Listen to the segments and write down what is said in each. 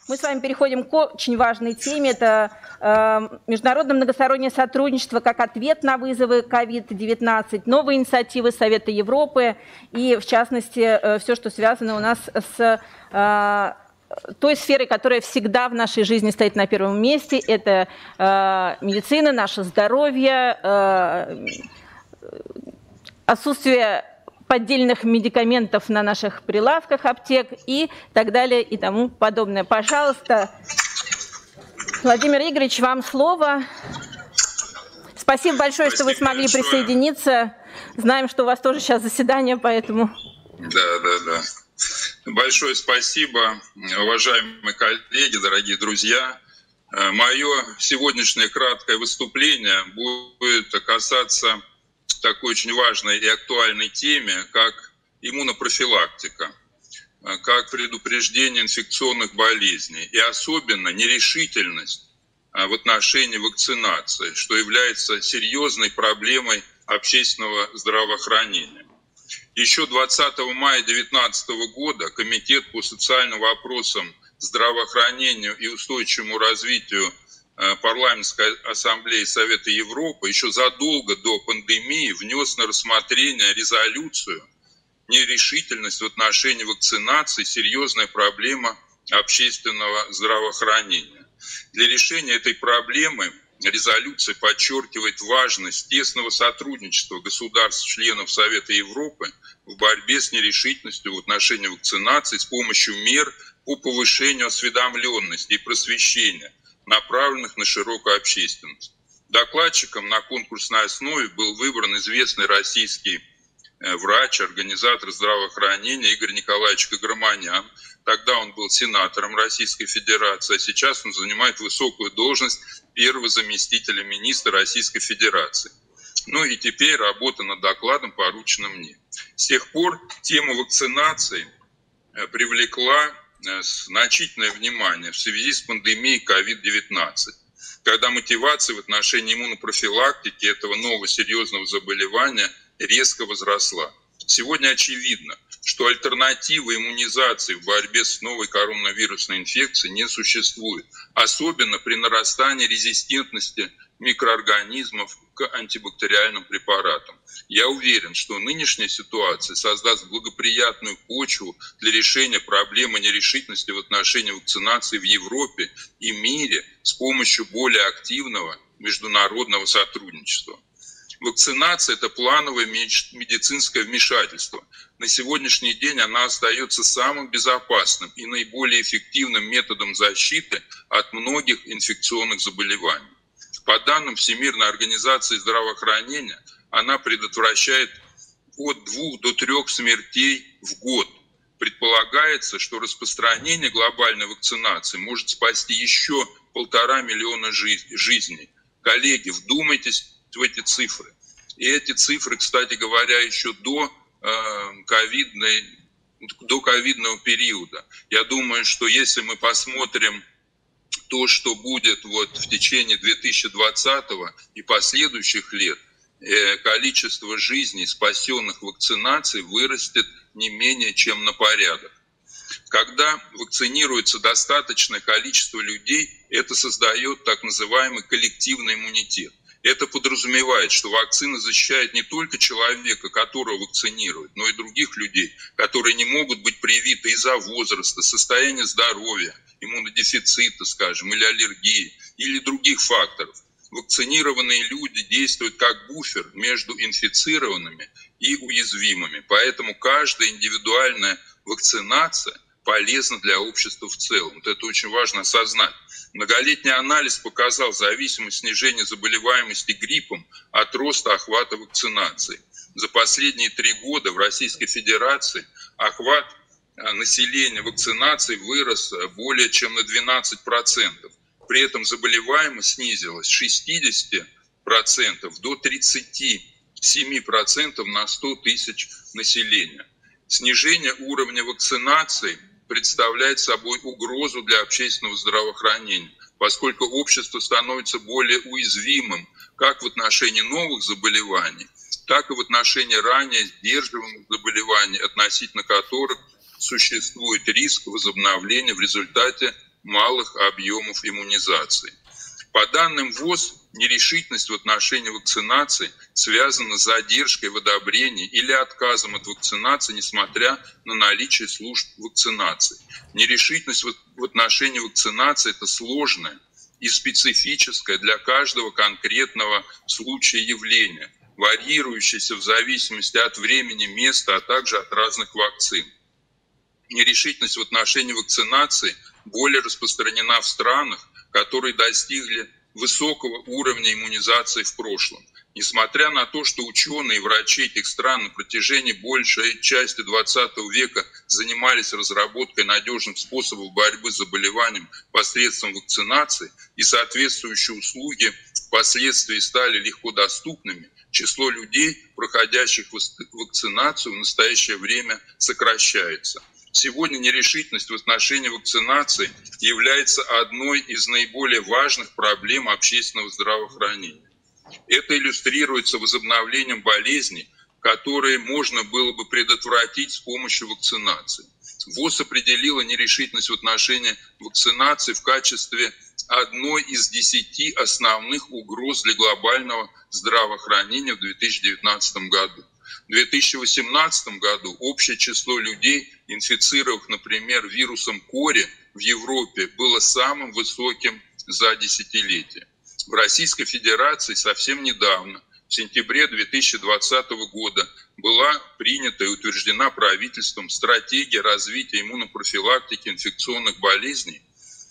Мы с вами переходим к очень важной теме. Это международное многостороннее сотрудничество как ответ на вызовы COVID-19, новые инициативы Совета Европы и, в частности, все, что связано у нас с той сферой, которая всегда в нашей жизни стоит на первом месте. Это медицина, наше здоровье, отсутствие поддельных медикаментов на наших прилавках аптек и так далее и тому подобное. Пожалуйста, Владимир Игоревич, вам слово. Спасибо большое, что вы смогли присоединиться. Знаем, что у вас тоже сейчас заседание, поэтому... Да. Большое спасибо, уважаемые коллеги, дорогие друзья. Мое сегодняшнее краткое выступление будет касаться такой очень важной и актуальной теме, как иммунопрофилактика, как предупреждение инфекционных болезней и особенно нерешительность в отношении вакцинации, что является серьезной проблемой общественного здравоохранения. Еще 20 мая 2019 года Комитет по социальным вопросам, здравоохранению и устойчивому развитию Парламентской ассамблеи Совета Европы еще задолго до пандемии внес на рассмотрение резолюцию «Нерешительность в отношении вакцинации – серьезная проблема общественного здравоохранения». Для решения этой проблемы резолюция подчеркивает важность тесного сотрудничества государств-членов Совета Европы в борьбе с нерешительностью в отношении вакцинации с помощью мер по повышению осведомленности и просвещения, направленных на широкую общественность. Докладчиком на конкурсной основе был выбран известный российский врач, организатор здравоохранения Игорь Николаевич Каграманян. Тогда он был сенатором Российской Федерации, а сейчас он занимает высокую должность первого заместителя министра Российской Федерации. Ну и теперь работа над докладом поручена мне. С тех пор тема вакцинации привлекла значительное внимание в связи с пандемией COVID-19, когда мотивация в отношении иммунопрофилактики этого нового серьезного заболевания резко возросла. Сегодня очевидно, что альтернативы иммунизации в борьбе с новой коронавирусной инфекцией не существует, особенно при нарастании резистентности микроорганизмов к антибактериальным препаратам. Я уверен, что нынешняя ситуация создаст благоприятную почву для решения проблемы нерешительности в отношении вакцинации в Европе и мире с помощью более активного международного сотрудничества. Вакцинация – это плановое медицинское вмешательство. На сегодняшний день она остается самым безопасным и наиболее эффективным методом защиты от многих инфекционных заболеваний. По данным Всемирной организации здравоохранения, она предотвращает от 2 до 3 смертей в год. Предполагается, что распространение глобальной вакцинации может спасти еще 1,5 миллиона жизней. Коллеги, вдумайтесь в эти цифры. И эти цифры, кстати говоря, еще до ковидного периода. Я думаю, что если мы посмотрим то, что будет в течение 2020 и последующих лет, количество жизней, спасенных вакцинацией, вырастет не менее чем на порядок. Когда вакцинируется достаточное количество людей, это создает так называемый коллективный иммунитет. Это подразумевает, что вакцина защищает не только человека, которого вакцинируют, но и других людей, которые не могут быть привиты из-за возраста, состояния здоровья, иммунодефицита, скажем, или аллергии, или других факторов. Вакцинированные люди действуют как буфер между инфицированными и уязвимыми. Поэтому каждая индивидуальная вакцинация полезна для общества в целом. Вот это очень важно осознать. Многолетний анализ показал зависимость снижения заболеваемости гриппом от роста охвата вакцинации. За последние 3 года в Российской Федерации охват населения вакцинации вырос более чем на 12%. При этом заболеваемость снизилась с 60% до 37% на 100 тысяч населения. Снижение уровня вакцинации представляет собой угрозу для общественного здравоохранения, поскольку общество становится более уязвимым как в отношении новых заболеваний, так и в отношении ранее сдерживаемых заболеваний, относительно которых существует риск возобновления в результате малых объемов иммунизации. По данным ВОЗ, нерешительность в отношении вакцинации связана с задержкой в одобрении или отказом от вакцинации, несмотря на наличие служб вакцинации. Нерешительность в отношении вакцинации – это сложное и специфическое для каждого конкретного случая явление, варьирующееся в зависимости от времени, места, а также от разных вакцин. Нерешительность в отношении вакцинации более распространена в странах, которые достигли высокого уровня иммунизации в прошлом. Несмотря на то, что ученые и врачи этих стран на протяжении большей части 20 века занимались разработкой надежных способов борьбы с заболеванием посредством вакцинации, и соответствующие услуги впоследствии стали легко доступными, число людей, проходящих вакцинацию, в настоящее время сокращается. Сегодня нерешительность в отношении вакцинации является одной из наиболее важных проблем общественного здравоохранения. Это иллюстрируется возобновлением болезней, которые можно было бы предотвратить с помощью вакцинации. ВОЗ определила нерешительность в отношении вакцинации в качестве одной из 10 основных угроз для глобального здравоохранения в 2019 году. В 2018 году общее число людей, инфицированных, например, вирусом кори в Европе, было самым высоким за десятилетие. В Российской Федерации совсем недавно, в сентябре 2020 года, была принята и утверждена правительством стратегия развития иммунопрофилактики инфекционных болезней,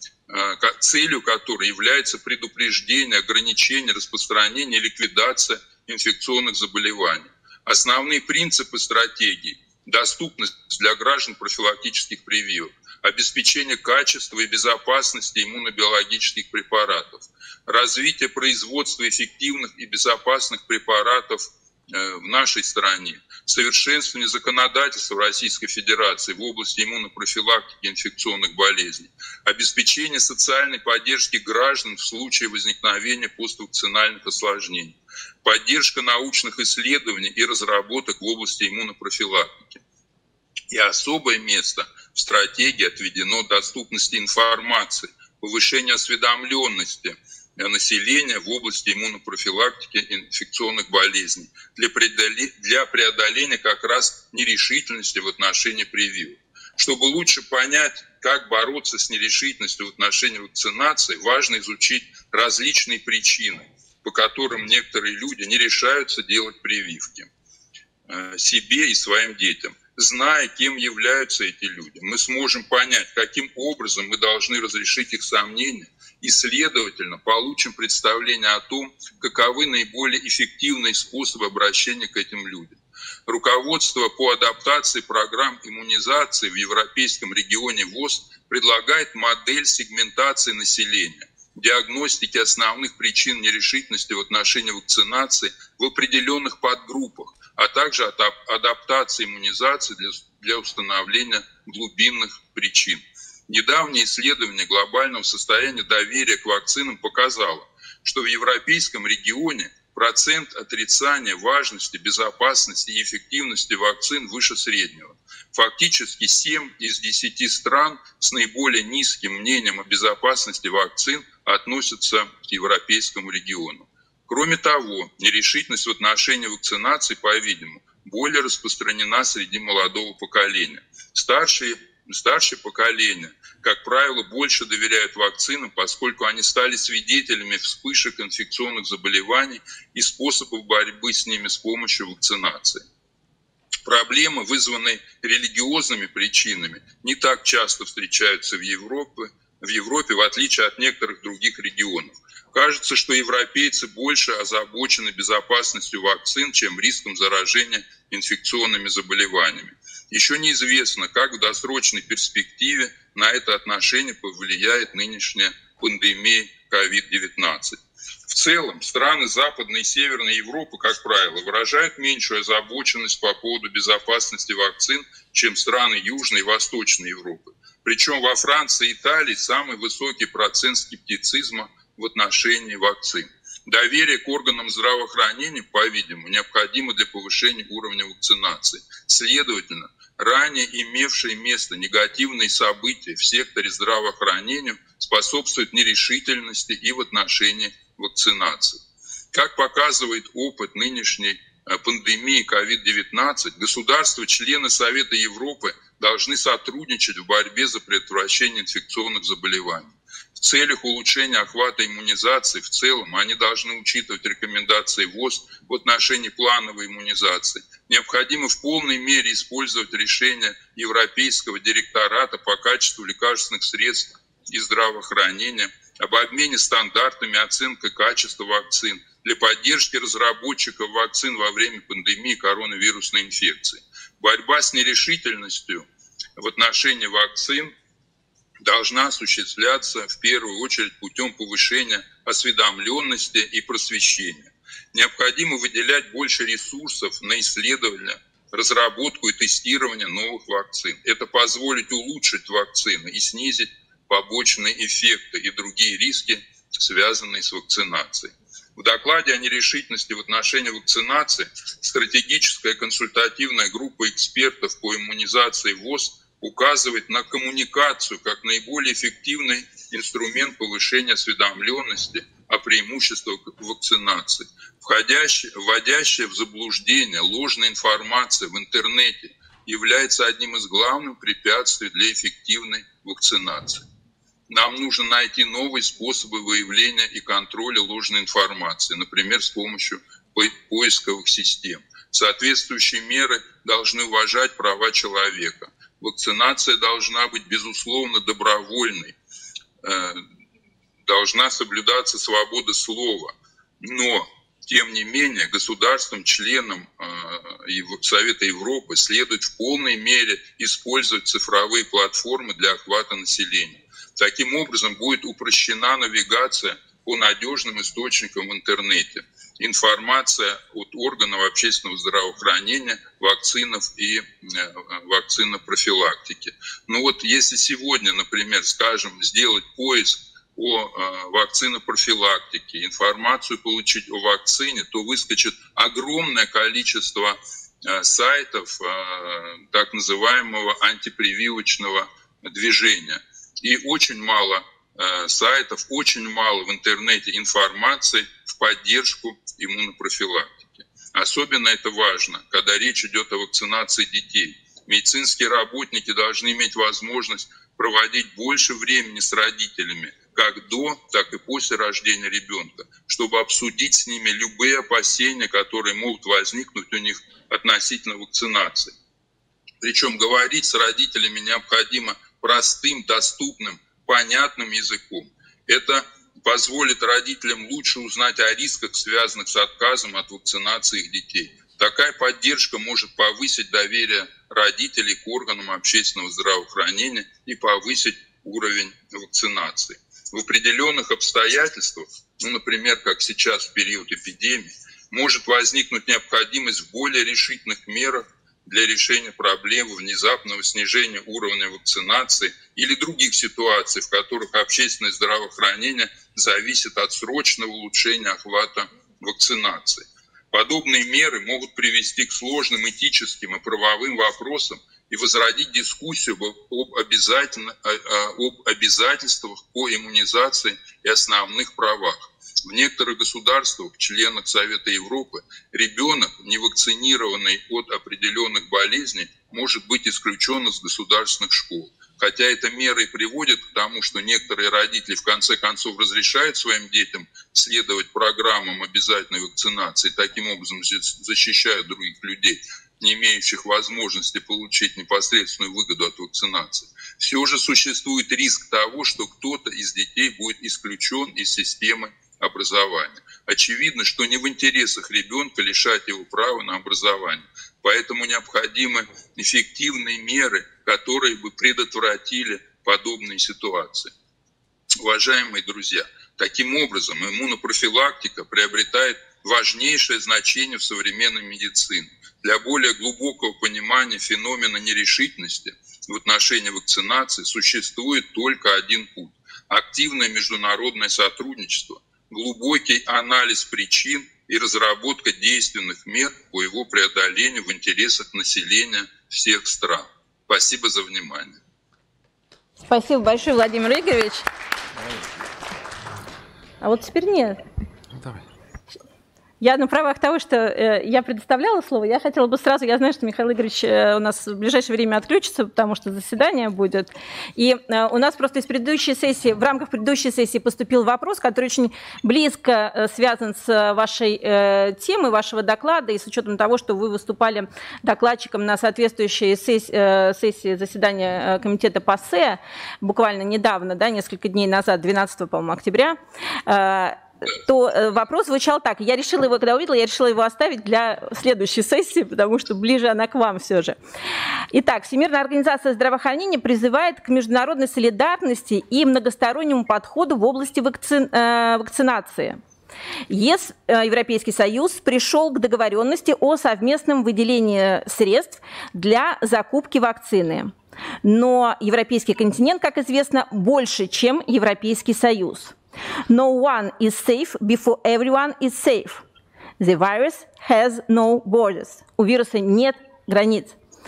целью которой является предупреждение, ограничение, распространение и ликвидация инфекционных заболеваний. Основные принципы стратегии – доступность для граждан профилактических прививок, обеспечение качества и безопасности иммунобиологических препаратов, развитие производства эффективных и безопасных препаратов в нашей стране, совершенствование законодательства Российской Федерации в области иммунопрофилактики инфекционных болезней, обеспечение социальной поддержки граждан в случае возникновения поствакцинальных осложнений, поддержка научных исследований и разработок в области иммунопрофилактики. И особое место в стратегии отведено доступности информации, повышению осведомленности населения в области иммунопрофилактики инфекционных болезней для преодоления как раз нерешительности в отношении прививок. Чтобы лучше понять, как бороться с нерешительностью в отношении вакцинации, важно изучить различные причины, по которым некоторые люди не решаются делать прививки себе и своим детям. Зная, кем являются эти люди, мы сможем понять, каким образом мы должны разрешить их сомнения, и, следовательно, получим представление о том, каковы наиболее эффективные способы обращения к этим людям. Руководство по адаптации программ иммунизации в европейском регионе ВОЗ предлагает модель сегментации населения, диагностики основных причин нерешительности в отношении вакцинации в определенных подгруппах, а также адаптации иммунизации для установления глубинных причин. Недавнее исследование глобального состояния доверия к вакцинам показало, что в европейском регионе процент отрицания важности, безопасности и эффективности вакцин выше среднего. Фактически 7 из 10 стран с наиболее низким мнением о безопасности вакцин относятся к европейскому региону. Кроме того, нерешительность в отношении вакцинации, по-видимому, более распространена среди молодого поколения. Старшее поколение, как правило, больше доверяют вакцинам, поскольку они стали свидетелями вспышек инфекционных заболеваний и способов борьбы с ними с помощью вакцинации. Проблемы, вызванные религиозными причинами, не так часто встречаются в Европе, в отличие от некоторых других регионов. Кажется, что европейцы больше озабочены безопасностью вакцин, чем риском заражения инфекционными заболеваниями. Еще неизвестно, как в досрочной перспективе на это отношение повлияет нынешняя пандемия COVID-19. В целом, страны Западной и Северной Европы, как правило, выражают меньшую озабоченность по поводу безопасности вакцин, чем страны Южной и Восточной Европы. Причем во Франции и Италии самый высокий процент скептицизма в отношении вакцин. Доверие к органам здравоохранения, по-видимому, необходимо для повышения уровня вакцинации. Следовательно, ранее имевшие место негативные события в секторе здравоохранения способствуют нерешительности и в отношении вакцинации. Как показывает опыт нынешней пандемии COVID-19, государства-члены Совета Европы должны сотрудничать в борьбе за предотвращение инфекционных заболеваний. В целях улучшения охвата иммунизации в целом они должны учитывать рекомендации ВОЗ в отношении плановой иммунизации. Необходимо в полной мере использовать решения Европейского директората по качеству лекарственных средств и здравоохранения об обмене стандартами оценки качества вакцин для поддержки разработчиков вакцин во время пандемии коронавирусной инфекции. Борьба с нерешительностью в отношении вакцин должна осуществляться в первую очередь путем повышения осведомленности и просвещения. Необходимо выделять больше ресурсов на исследование, разработку и тестирование новых вакцин. Это позволит улучшить вакцины и снизить побочные эффекты и другие риски, связанные с вакцинацией. В докладе о нерешительности в отношении вакцинации стратегическая консультативная группа экспертов по иммунизации ВОЗ указывает на коммуникацию как наиболее эффективный инструмент повышения осведомленности о преимуществах вакцинации. Вводящая в заблуждение ложная информация в интернете является одним из главных препятствий для эффективной вакцинации. Нам нужно найти новые способы выявления и контроля ложной информации, например, с помощью поисковых систем. Соответствующие меры должны уважать права человека. Вакцинация должна быть, безусловно, добровольной, должна соблюдаться свобода слова, но, тем не менее, государствам, членам Совета Европы следует в полной мере использовать цифровые платформы для охвата населения. Таким образом, будет упрощена навигация по надежным источникам в интернете, информация от органов общественного здравоохранения, вакцинов и вакцинопрофилактики. Ну вот если сегодня, например, скажем, сделать поиск о вакцинопрофилактике, информацию получить о вакцине, то выскочит огромное количество сайтов так называемого антипрививочного движения. И очень мало сайтов, очень мало в интернете информации в поддержку иммунопрофилактики. Особенно это важно, когда речь идет о вакцинации детей. Медицинские работники должны иметь возможность проводить больше времени с родителями, как до, так и после рождения ребенка, чтобы обсудить с ними любые опасения, которые могут возникнуть у них относительно вакцинации. Причем говорить с родителями необходимо простым, доступным, понятным языком. Это позволит родителям лучше узнать о рисках, связанных с отказом от вакцинации их детей. Такая поддержка может повысить доверие родителей к органам общественного здравоохранения и повысить уровень вакцинации. В определенных обстоятельствах, например, как сейчас в период эпидемии, может возникнуть необходимость в более решительных мерах для решения проблемы внезапного снижения уровня вакцинации или других ситуаций, в которых общественное здравоохранение зависит от срочного улучшения охвата вакцинации. Подобные меры могут привести к сложным этическим и правовым вопросам и возродить дискуссию об обязательствах по иммунизации и основных правах. В некоторых государствах, членах Совета Европы, ребенок, не вакцинированный от определенных болезней, может быть исключен из государственных школ. Хотя эта мера и приводит к тому, что некоторые родители в конце концов разрешают своим детям следовать программам обязательной вакцинации, таким образом защищают других людей, не имеющих возможности получить непосредственную выгоду от вакцинации. Все же существует риск того, что кто-то из детей будет исключен из системы образования. Очевидно, что не в интересах ребенка лишать его права на образование. Поэтому необходимы эффективные меры, которые бы предотвратили подобные ситуации. Уважаемые друзья, таким образом иммунопрофилактика приобретает важнейшее значение в современной медицине. Для более глубокого понимания феномена нерешительности в отношении вакцинации существует только один путь – активное международное сотрудничество, глубокий анализ причин и разработка действенных мер по его преодолению в интересах населения всех стран. Спасибо за внимание. Спасибо большое, Владимир Игоревич. А вот теперь нет. Давай. Я на правах того, что я предоставляла слово, я хотела бы сразу, я знаю, что Михаил Игоревич у нас в ближайшее время отключится, потому что заседание будет. И у нас просто из предыдущей сессии, в рамках предыдущей сессии поступил вопрос, который очень близко связан с вашей темой, вашего доклада, и с учетом того, что вы выступали докладчиком на соответствующей сессии заседания комитета ПАСЕ буквально недавно, да, несколько дней назад, 12, по-моему, октября, то вопрос звучал так. Я решила его, когда увидела, я решила его оставить для следующей сессии, потому что ближе она к вам все же. Итак, Всемирная организация здравоохранения призывает к международной солидарности и многостороннему подходу в области вакцинации. ЕС, Европейский Союз, пришел к договоренности о совместном выделении средств для закупки вакцины. Но европейский континент, как известно, больше, чем Европейский Союз. No one is safe before everyone is safe. The virus has no borders. У вируса нет границ.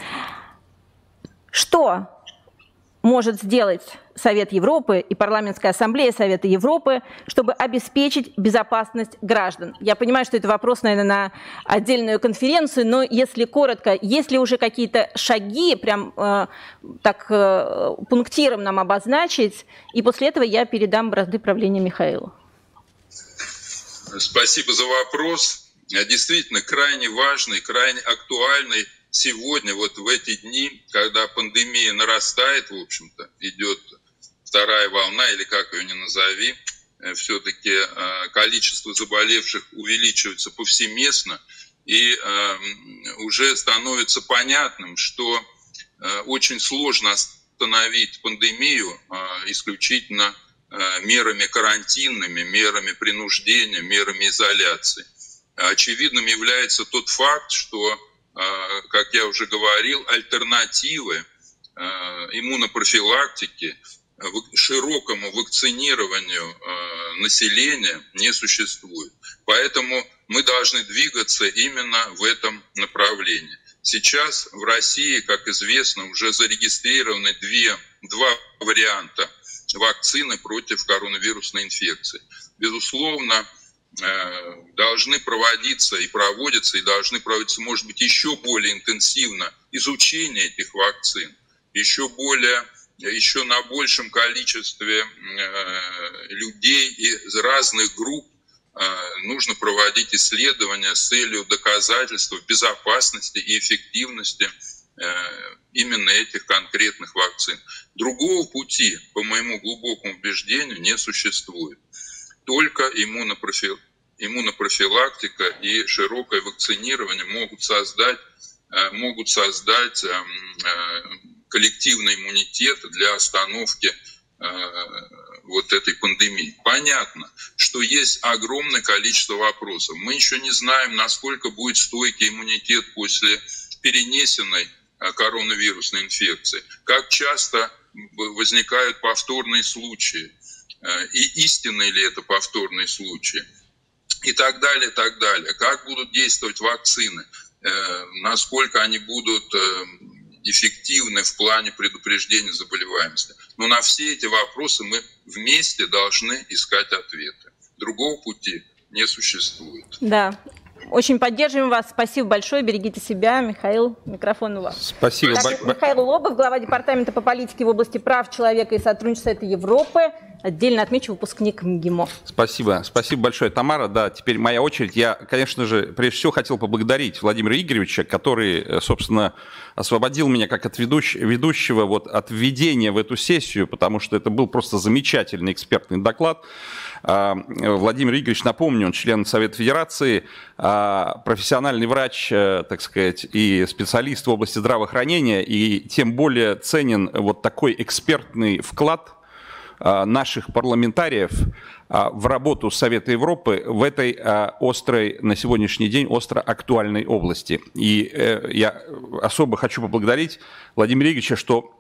Что может сделать Совет Европы и Парламентская ассамблея Совета Европы, чтобы обеспечить безопасность граждан? Я понимаю, что это вопрос, наверное, на отдельную конференцию, но если коротко, есть ли уже какие-то шаги, прям так пунктиром нам обозначить, и после этого я передам бразды правления Михаилу. Спасибо за вопрос. Действительно, крайне важный, крайне актуальный. Сегодня, вот в эти дни, когда пандемия нарастает, в общем-то, идет вторая волна, или как ее ни назови, все-таки количество заболевших увеличивается повсеместно, и уже становится понятным, что очень сложно остановить пандемию исключительно мерами карантинными, мерами принуждения, мерами изоляции. Очевидным является тот факт, что, как я уже говорил, альтернативы иммунопрофилактике, широкому вакцинированию населения не существует. Поэтому мы должны двигаться именно в этом направлении. Сейчас в России, как известно, уже зарегистрированы два варианта вакцины против коронавирусной инфекции. Безусловно, должны проводиться и проводятся, и должны проводиться, может быть, еще более интенсивно изучение этих вакцин, еще на большем количестве людей из разных групп нужно проводить исследования с целью доказательства безопасности и эффективности именно этих конкретных вакцин. Другого пути, по моему глубокому убеждению, не существует. Только иммунопрофилактика и широкое вакцинирование могут создать коллективный иммунитет для остановки вот этой пандемии. Понятно, что есть огромное количество вопросов. Мы еще не знаем, насколько будет стойкий иммунитет после перенесенной коронавирусной инфекции, как часто возникают повторные случаи, и истинные ли это повторные случаи, и так далее, так далее. Как будут действовать вакцины, насколько они будут эффективны в плане предупреждения заболеваемости. Но на все эти вопросы мы вместе должны искать ответы. Другого пути не существует. Да. Очень поддерживаем вас. Спасибо большое. Берегите себя. Михаил, микрофон у вас. Спасибо. Михаил Лобов, глава Департамента по политике в области прав человека и сотрудничества Совета Европы. Отдельно отмечу, выпускник МГИМО. Спасибо. Спасибо большое, Тамара. Да, теперь моя очередь. Я, конечно же, прежде всего хотел поблагодарить Владимира Игоревича, который, собственно, освободил меня как от ведущего от введения в эту сессию, потому что это был просто замечательный экспертный доклад. Владимир Игоревич, напомню, он член Совета Федерации, профессиональный врач, так сказать, и специалист в области здравоохранения, и тем более ценен вот такой экспертный вклад наших парламентариев в работу Совета Европы в этой острой, на сегодняшний день, остро актуальной области. И я особо хочу поблагодарить Владимира Игоревича, что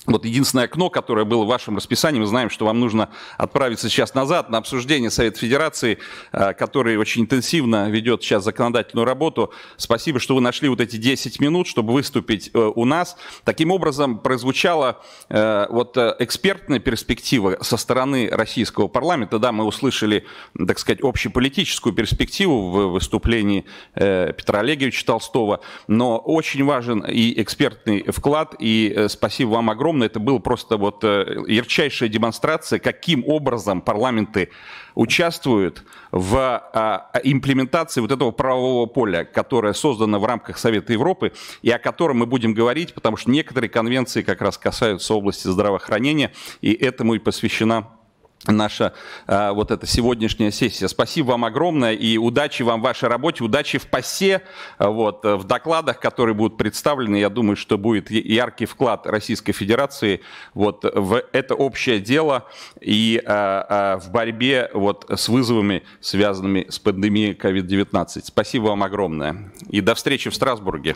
Вот единственное окно, которое было в вашем расписании, мы знаем, что вам нужно отправиться сейчас назад на обсуждение Совета Федерации, который очень интенсивно ведет сейчас законодательную работу. Спасибо, что вы нашли вот эти 10 минут, чтобы выступить у нас. Таким образом, прозвучала вот экспертная перспектива со стороны российского парламента. Да, мы услышали, так сказать, общеполитическую перспективу в выступлении Петра Олеговича Толстого, но очень важен и экспертный вклад, и спасибо вам огромное. Это была просто вот ярчайшая демонстрация, каким образом парламенты участвуют в имплементации вот этого правового поля, которое создано в рамках Совета Европы, и о котором мы будем говорить, потому что некоторые конвенции как раз касаются области здравоохранения, и этому и посвящена наша вот эта сегодняшняя сессия. Спасибо вам огромное и удачи вам в вашей работе, удачи в ПАСЕ, вот, в докладах, которые будут представлены. Я думаю, что будет яркий вклад Российской Федерации вот, в это общее дело и в борьбе вот, с вызовами, связанными с пандемией COVID-19. Спасибо вам огромное и до встречи в Страсбурге.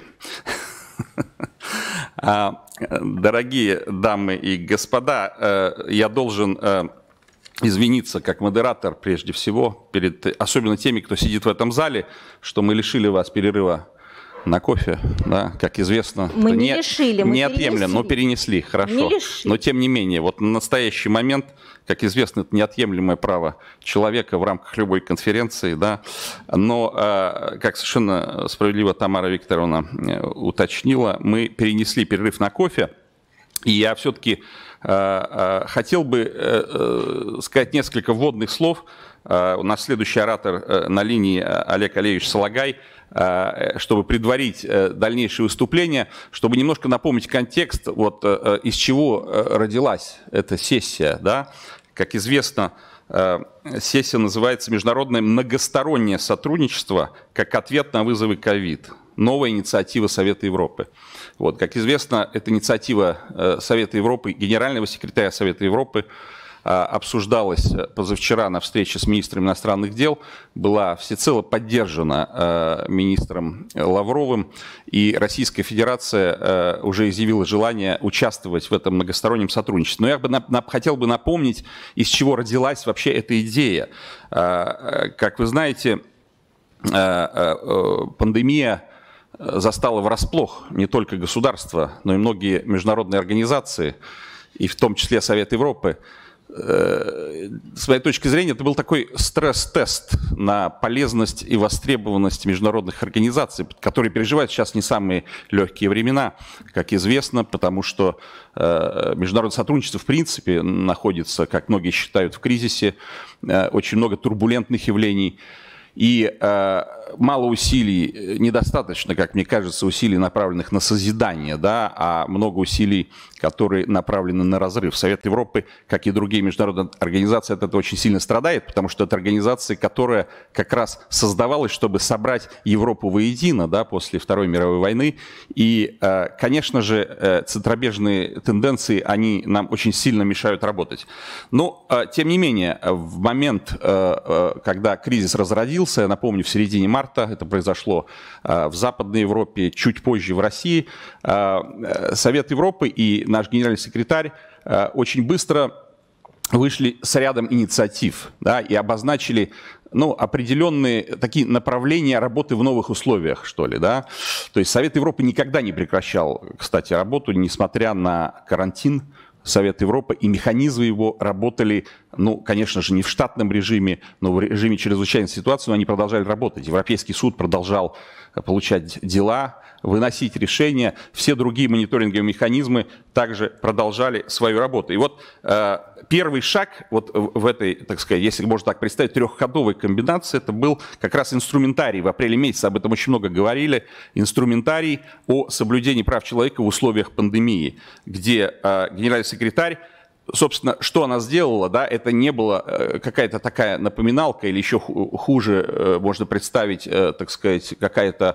Дорогие дамы и господа, я должен извиниться как модератор прежде всего, перед особенно теми, кто сидит в этом зале, что мы лишили вас перерыва на кофе, да, как известно. Мы не лишили, мы неотъемлем, но перенесли, хорошо. Но тем не менее, вот на настоящий момент, как известно, это неотъемлемое право человека в рамках любой конференции, да, но, как совершенно справедливо Тамара Викторовна уточнила, мы перенесли перерыв на кофе, и я все-таки хотел бы сказать несколько вводных слов. У нас следующий оратор на линии Олег Олегович Салагай, чтобы предварить дальнейшее выступление, чтобы немножко напомнить контекст, вот, из чего родилась эта сессия. Да? Как известно, сессия называется «Международное многостороннее сотрудничество как ответ на вызовы ковид». Новая инициатива Совета Европы. Вот, как известно, эта инициатива Совета Европы, генерального секретаря Совета Европы, обсуждалась позавчера на встрече с министром иностранных дел, была всецело поддержана министром Лавровым, и Российская Федерация уже изъявила желание участвовать в этом многостороннем сотрудничестве. Но я хотел бы напомнить, из чего родилась вообще эта идея. Как вы знаете, пандемия застала врасплох не только государства, но и многие международные организации, и в том числе Совет Европы. С моей точки зрения, это был такой стресс-тест на полезность и востребованность международных организаций, которые переживают сейчас не самые легкие времена, как известно, потому что международное сотрудничество в принципе находится, как многие считают, в кризисе, очень много турбулентных явлений. И мало усилий, недостаточно, как мне кажется, усилий, направленных на созидание, да, а много усилий, которые направлены на разрыв. Совет Европы, как и другие международные организации, от этого очень сильно страдает, потому что это организация, которая как раз создавалась, чтобы собрать Европу воедино, да, после Второй мировой войны. И, конечно же, центробежные тенденции, они нам очень сильно мешают работать. Но, тем не менее, в момент, когда кризис разродился, я напомню, в середине марта, это произошло в Западной Европе, чуть позже в России, Совет Европы и наш генеральный секретарь очень быстро вышли с рядом инициатив, да, и обозначили, ну, определенные такие направления работы в новых условиях, что ли, да. То есть Совет Европы никогда не прекращал, кстати, работу, несмотря на карантин. Совет Европы и механизмы его работали, ну, конечно же, не в штатном режиме, но в режиме чрезвычайной ситуации, но они продолжали работать. Европейский суд продолжал получать дела, выносить решения. Все другие мониторинговые механизмы также продолжали свою работу. И вот первый шаг вот в этой, так сказать, если можно так представить, трехходовой комбинации, это был как раз инструментарий. В апреле месяце об этом очень много говорили. Инструментарий о соблюдении прав человека в условиях пандемии, где генеральный секретарь собственно, что она сделала, да, это не была какая-то такая напоминалка или еще хуже можно представить, так сказать, какая-то,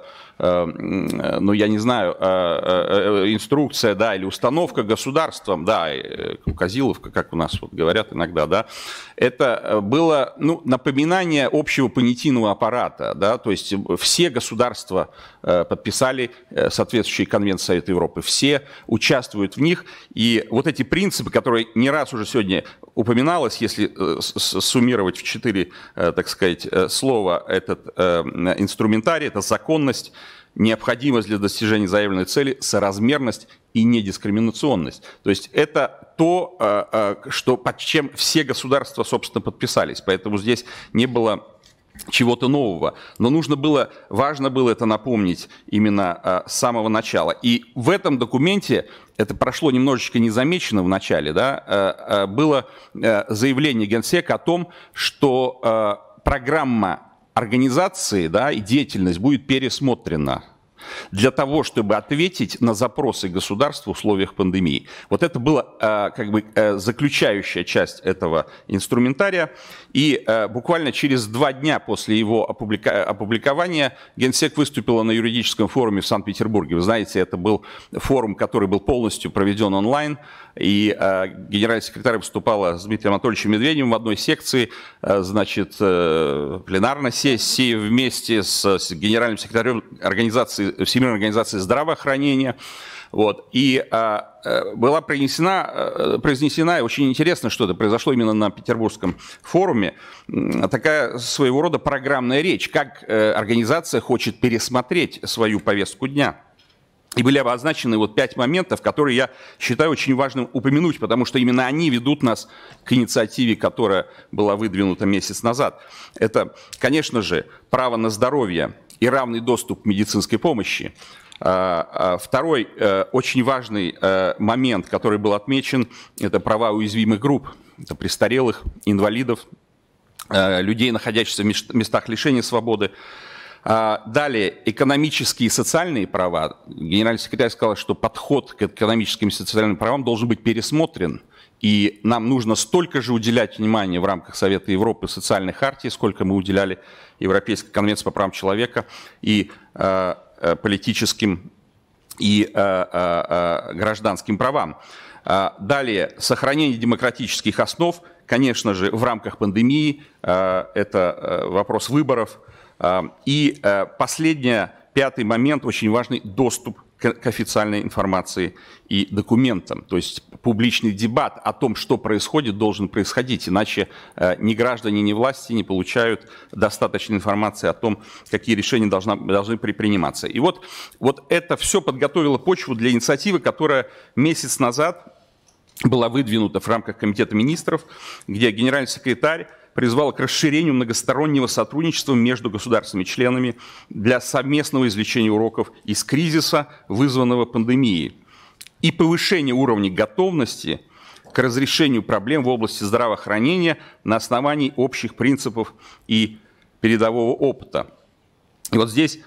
ну, я не знаю, инструкция, да, или установка государством, да, указиловка, как у нас вот говорят иногда, да, это было, ну, напоминание общего понятийного аппарата, да, то есть все государства подписали соответствующие конвенции Совета Европы, все участвуют в них, и вот эти принципы, которые не раз уже сегодня упоминалось, если суммировать в 4, так сказать, слова этот инструментарий, это законность, необходимость для достижения заявленной цели, соразмерность и недискриминационность. То есть это то, под чем все государства, собственно, подписались. Поэтому здесь не было чего-то нового. Но важно было это напомнить именно с самого начала. И в этом документе, это прошло немножечко незамечено в начале, да, было заявление Генсека о том, что программа организации, да, и деятельность будет пересмотрена для того, чтобы ответить на запросы государства в условиях пандемии. Вот это была как бы заключающая часть этого инструментария. И буквально через 2 дня после его опубликования Генсек выступила на юридическом форуме в Санкт-Петербурге. Вы знаете, это был форум, который был полностью проведен онлайн. И генеральный секретарь выступала с Дмитрием Анатольевичем Медведевым в одной секции, значит, пленарной сессии вместе с генеральным секретарем Всемирной организации здравоохранения. Вот. И была произнесена, очень интересно, что это произошло именно на Петербургском форуме, такая своего рода программная речь, как организация хочет пересмотреть свою повестку дня. И были обозначены вот 5 моментов, которые я считаю очень важным упомянуть, потому что именно они ведут нас к инициативе, которая была выдвинута месяц назад. Это, конечно же, право на здоровье и равный доступ к медицинской помощи. Второй очень важный момент, который был отмечен, это права уязвимых групп, это престарелых, инвалидов, людей, находящихся в местах лишения свободы. Далее, экономические и социальные права. Генеральный секретарь сказал, что подход к экономическим и социальным правам должен быть пересмотрен. И нам нужно столько же уделять внимания в рамках Совета Европы социальной хартии, сколько мы уделяли Европейской конвенции по правам человека и политическим и гражданским правам. Далее, сохранение демократических основ, конечно же, в рамках пандемии, это вопрос выборов. И последний, 5-й момент, очень важный, доступ к официальной информации и документам. То есть публичный дебат о том, что происходит, должен происходить, иначе ни граждане, ни власти не получают достаточной информации о том, какие решения должны приниматься. И вот это все подготовило почву для инициативы, которая месяц назад была выдвинута в рамках Комитета министров, где генеральный секретарь призвал к расширению многостороннего сотрудничества между государствами-членами для совместного извлечения уроков из кризиса, вызванного пандемией, и повышения уровня готовности к разрешению проблем в области здравоохранения на основании общих принципов и передового опыта. И вот здесь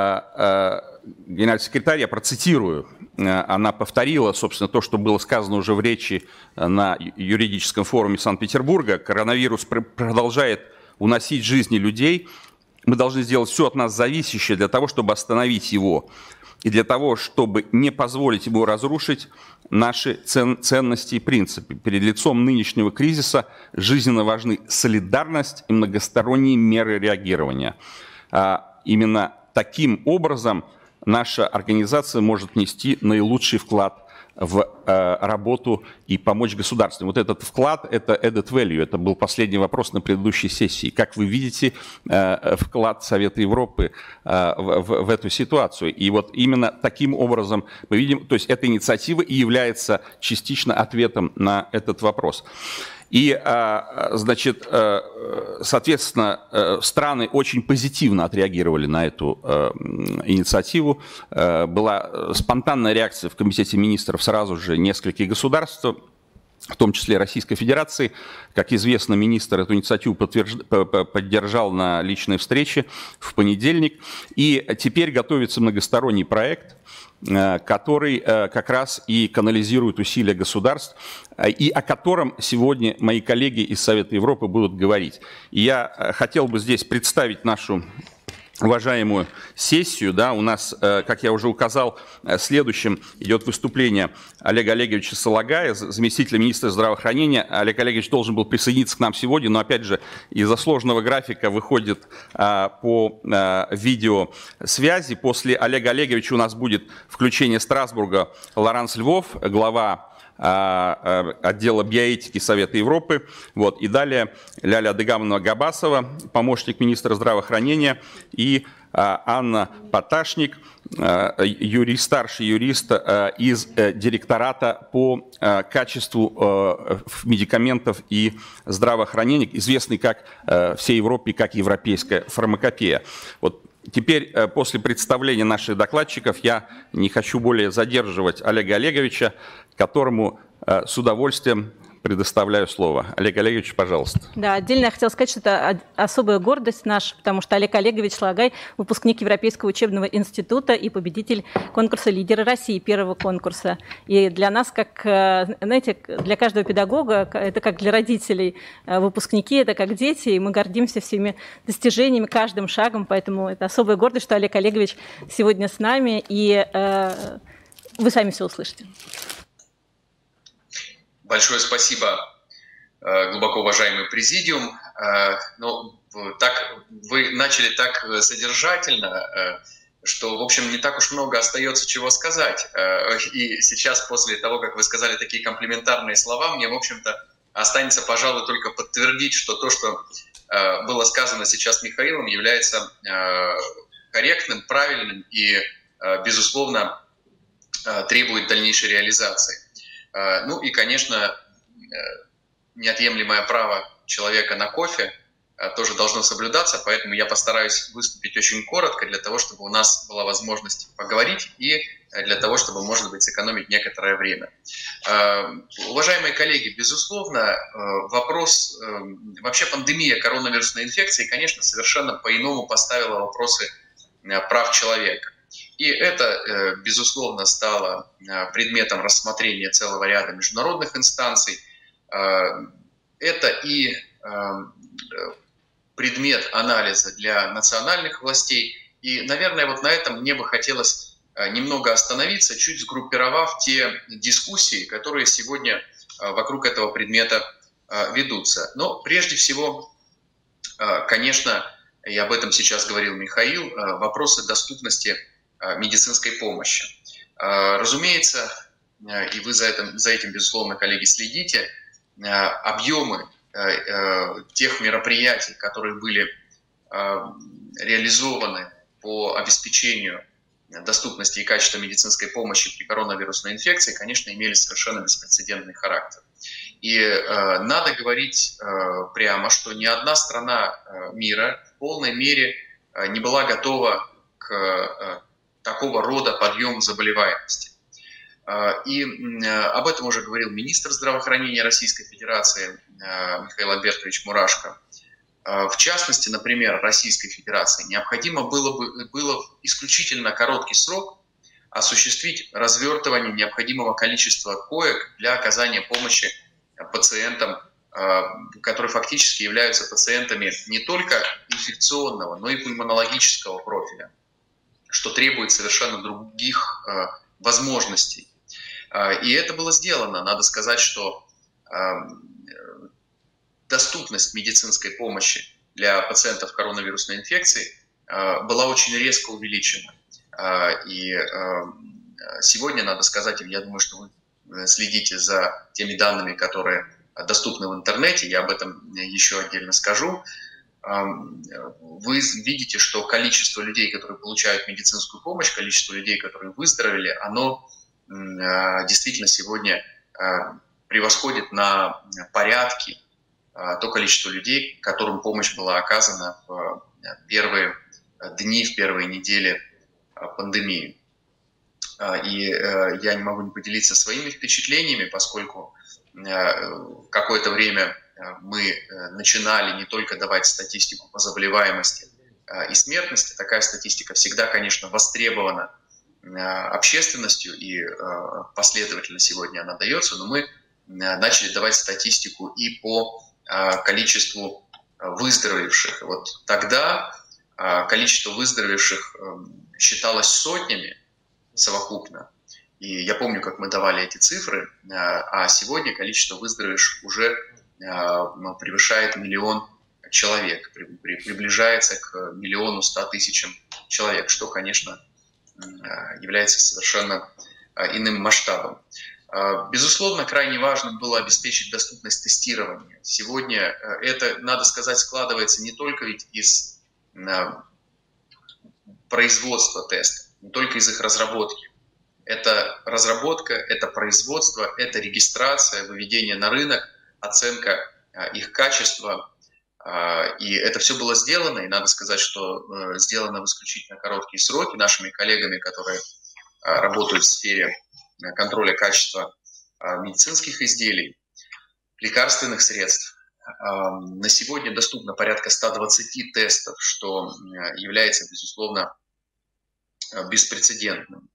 генеральный секретарь, я процитирую, она повторила, собственно, то, что было сказано уже в речи на юридическом форуме Санкт-Петербурга. Коронавирус продолжает уносить жизни людей. Мы должны сделать все от нас зависящее для того, чтобы остановить его. И для того, чтобы не позволить ему разрушить наши ценности и принципы. Перед лицом нынешнего кризиса жизненно важны солидарность и многосторонние меры реагирования. Именно таким образом наша организация может внести наилучший вклад в работу и помочь государству. Вот этот вклад – это added value. Это был последний вопрос на предыдущей сессии. Как вы видите, вклад Совета Европы в эту ситуацию. И вот именно таким образом мы видим, то есть эта инициатива и является частично ответом на этот вопрос. И, значит, соответственно, страны очень позитивно отреагировали на эту инициативу. Была спонтанная реакция в Комитете министров сразу же нескольких государств. в том числе Российской Федерации. Как известно, министр эту инициативу поддержал на личной встрече в понедельник. И теперь готовится многосторонний проект, который как раз и канализирует усилия государств, и о котором сегодня мои коллеги из Совета Европы будут говорить. И я хотел бы здесь представить нашу уважаемую сессию. Да, у нас, как я уже указал, следующим идет выступление Олега Олеговича Салагая, заместителя министра здравоохранения. Олег Олегович должен был присоединиться к нам сегодня, но, опять же, из-за сложного графика выходит по видеосвязи. После Олега Олеговича у нас будет включение Страсбурга Лоранс Львов, глава отдела биоэтики Совета Европы. Вот. И далее Ляля Адыгамовна-Габасова, помощник министра здравоохранения, и Анна Поташник, старший юрист из директората по качеству медикаментов и здравоохранения, известный как всей Европе как европейская фармакопея. Вот. Теперь, после представления наших докладчиков, я не хочу более задерживать Олега Олеговича, которому с удовольствием предоставляю слово. Олег Олегович, пожалуйста. Да, отдельно я хотела сказать, что это особая гордость наша, потому что Олег Олегович Салагай – выпускник Европейского учебного института и победитель конкурса «Лидеры России», первого конкурса. И для нас, как, знаете, для каждого педагога, это как для родителей, выпускники – это как дети, и мы гордимся всеми достижениями, каждым шагом, поэтому это особая гордость, что Олег Олегович сегодня с нами, и вы сами все услышите. Большое спасибо, глубоко уважаемый президиум. Вы начали так содержательно, что, в общем, не так уж много остается чего сказать. И сейчас, после того, как вы сказали такие комплиментарные слова, мне, в общем-то, останется, пожалуй, только подтвердить, что то, что было сказано сейчас Михаилом, является корректным, правильным и, безусловно, требует дальнейшей реализации. Ну и, конечно, неотъемлемое право человека на кофе тоже должно соблюдаться, поэтому я постараюсь выступить очень коротко для того, чтобы у нас была возможность поговорить и для того, чтобы, может быть, сэкономить некоторое время. Уважаемые коллеги, безусловно, вопрос, вообще пандемия коронавирусной инфекции, конечно, совершенно по-иному поставила вопросы прав человека. И это, безусловно, стало предметом рассмотрения целого ряда международных инстанций. Это и предмет анализа для национальных властей. И, наверное, вот на этом мне бы хотелось немного остановиться, чуть сгруппировав те дискуссии, которые сегодня вокруг этого предмета ведутся. Но прежде всего, конечно, и об этом сейчас говорил Михаил, вопросы доступности медицинской помощи. Разумеется, и вы за этим, безусловно, коллеги, следите, объемы тех мероприятий, которые были реализованы по обеспечению доступности и качества медицинской помощи при коронавирусной инфекции, конечно, имели совершенно беспрецедентный характер. И надо говорить прямо, что ни одна страна мира в полной мере не была готова к такого рода подъему заболеваемости. И об этом уже говорил министр здравоохранения Российской Федерации Михаил Альбертович Мурашко. В частности, например, Российской Федерации необходимо было в исключительно короткий срок осуществить развертывание необходимого количества коек для оказания помощи пациентам, которые фактически являются пациентами не только инфекционного, но и пульмонологического профиля, что требует совершенно других возможностей. И это было сделано. Надо сказать, что доступность медицинской помощи для пациентов коронавирусной инфекции была очень резко увеличена. И сегодня, надо сказать, я думаю, что вы следите за теми данными, которые доступны в интернете, я об этом еще отдельно скажу. Вы видите, что количество людей, которые получают медицинскую помощь, количество людей, которые выздоровели, оно действительно сегодня превосходит на порядки то количество людей, которым помощь была оказана в первые дни, в первые недели пандемии. И я не могу не поделиться своими впечатлениями, поскольку какое-то время мы начинали не только давать статистику по заболеваемости и смертности, такая статистика всегда, конечно, востребована общественностью, и последовательно сегодня она дается, но мы начали давать статистику и по количеству выздоровевших. Вот тогда количество выздоровевших считалось сотнями совокупно. И я помню, как мы давали эти цифры, а сегодня количество выздоровевших уже превышает 1 миллион человек, приближается к 1 100 000 человек, что, конечно, является совершенно иным масштабом. Безусловно, крайне важно было обеспечить доступность тестирования. Сегодня это, надо сказать, складывается не только ведь из производства тестов, не только из их разработки. Это разработка, это производство, это регистрация, выведение на рынок, оценка их качества. И это все было сделано, и надо сказать, что сделано в исключительно короткие сроки нашими коллегами, которые работают в сфере контроля качества медицинских изделий, лекарственных средств. На сегодня доступно порядка 120 тестов, что является, безусловно, беспрецедентным.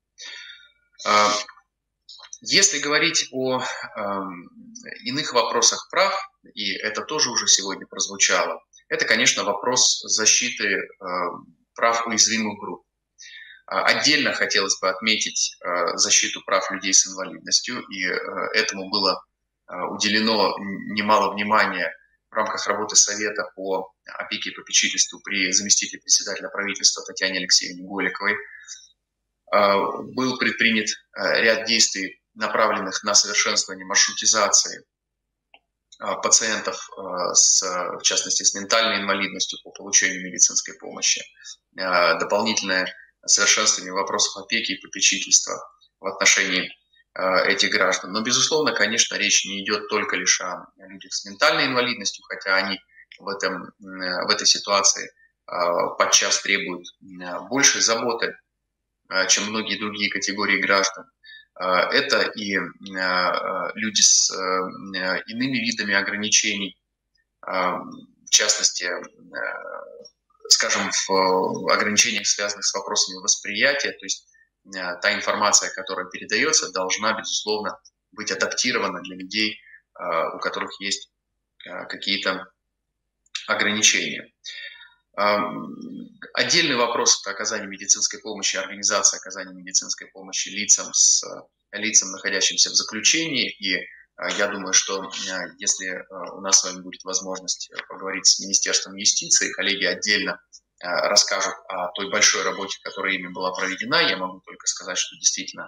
Если говорить о иных вопросах прав, и это тоже уже сегодня прозвучало, это, конечно, вопрос защиты прав уязвимых групп. Отдельно хотелось бы отметить защиту прав людей с инвалидностью, и этому было уделено немало внимания в рамках работы Совета по опеке и попечительству при заместителе председателя правительства Татьяне Алексеевне Голиковой. Был предпринят ряд действий, направленных на совершенствование маршрутизации пациентов, в частности, с ментальной инвалидностью по получению медицинской помощи, дополнительное совершенствование вопросов опеки и попечительства в отношении этих граждан. Но, безусловно, конечно, речь не идет только лишь о людях с ментальной инвалидностью, хотя они в этой ситуации подчас требуют большей заботы, чем многие другие категории граждан. Это и люди с иными видами ограничений, в частности, скажем, в ограничениях, связанных с вопросами восприятия, то есть та информация, которая передается, должна, безусловно, быть адаптирована для людей, у которых есть какие-то ограничения. Отдельный вопрос – это оказание медицинской помощи, организация оказания медицинской помощи лицам, находящимся в заключении. И я думаю, что если у нас с вами будет возможность поговорить с Министерством юстиции, коллеги отдельно расскажут о той большой работе, которая ими была проведена. Я могу только сказать, что действительно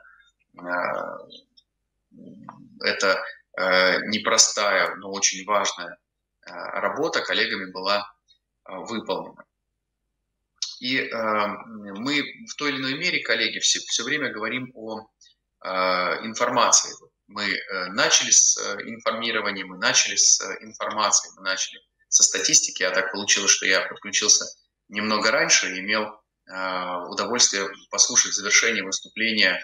это непростая, но очень важная работа коллегами была выполнена. И мы в той или иной мере, коллеги, все время говорим о информации. Мы начали с информирования, мы начали с информации, мы начали со статистики, а так получилось, что я подключился немного раньше и имел удовольствие послушать завершение выступления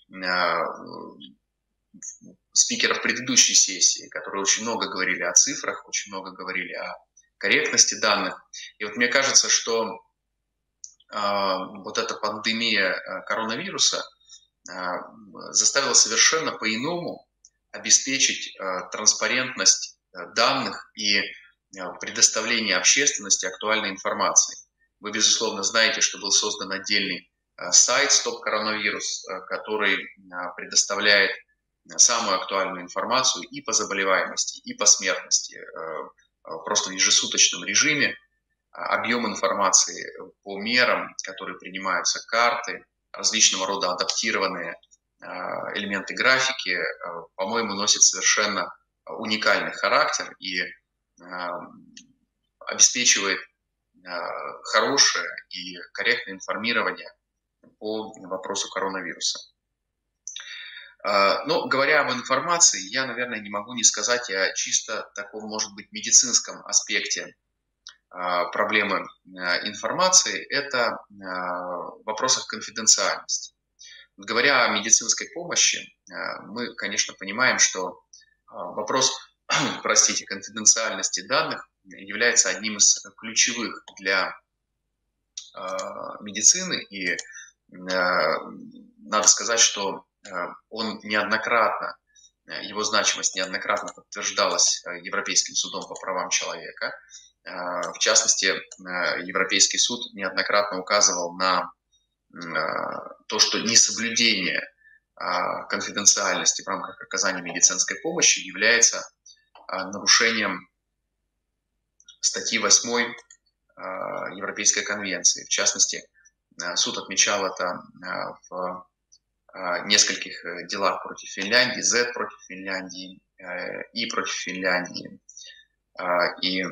спикеров предыдущей сессии, которые очень много говорили о цифрах, очень много говорили о корректности данных. И вот мне кажется, что вот эта пандемия коронавируса заставила совершенно по-иному обеспечить транспарентность данных и предоставление общественности актуальной информации. Вы, безусловно, знаете, что был создан отдельный сайт «Стоп коронавирус», который предоставляет самую актуальную информацию и по заболеваемости, и по смертности, просто в ежесуточном режиме. Объем информации по мерам, которые принимаются, карты, различного рода адаптированные элементы графики, по-моему, носит совершенно уникальный характер и обеспечивает хорошее и корректное информирование по вопросу коронавируса. Но говоря об информации, я, наверное, не могу не сказать о чисто таком, может быть, медицинском аспекте проблемы информации. Это в вопросах конфиденциальности. Говоря о медицинской помощи, мы, конечно, понимаем, что вопрос, простите, конфиденциальности данных является одним из ключевых для медицины, и надо сказать, что он неоднократно, его значимость неоднократно подтверждалась Европейским судом по правам человека. В частности, Европейский суд неоднократно указывал на то, что несоблюдение конфиденциальности в рамках оказания медицинской помощи является нарушением статьи 8 Европейской конвенции. В частности, суд отмечал это в нескольких делах против Финляндии, Z против Финляндии, И против Финляндии и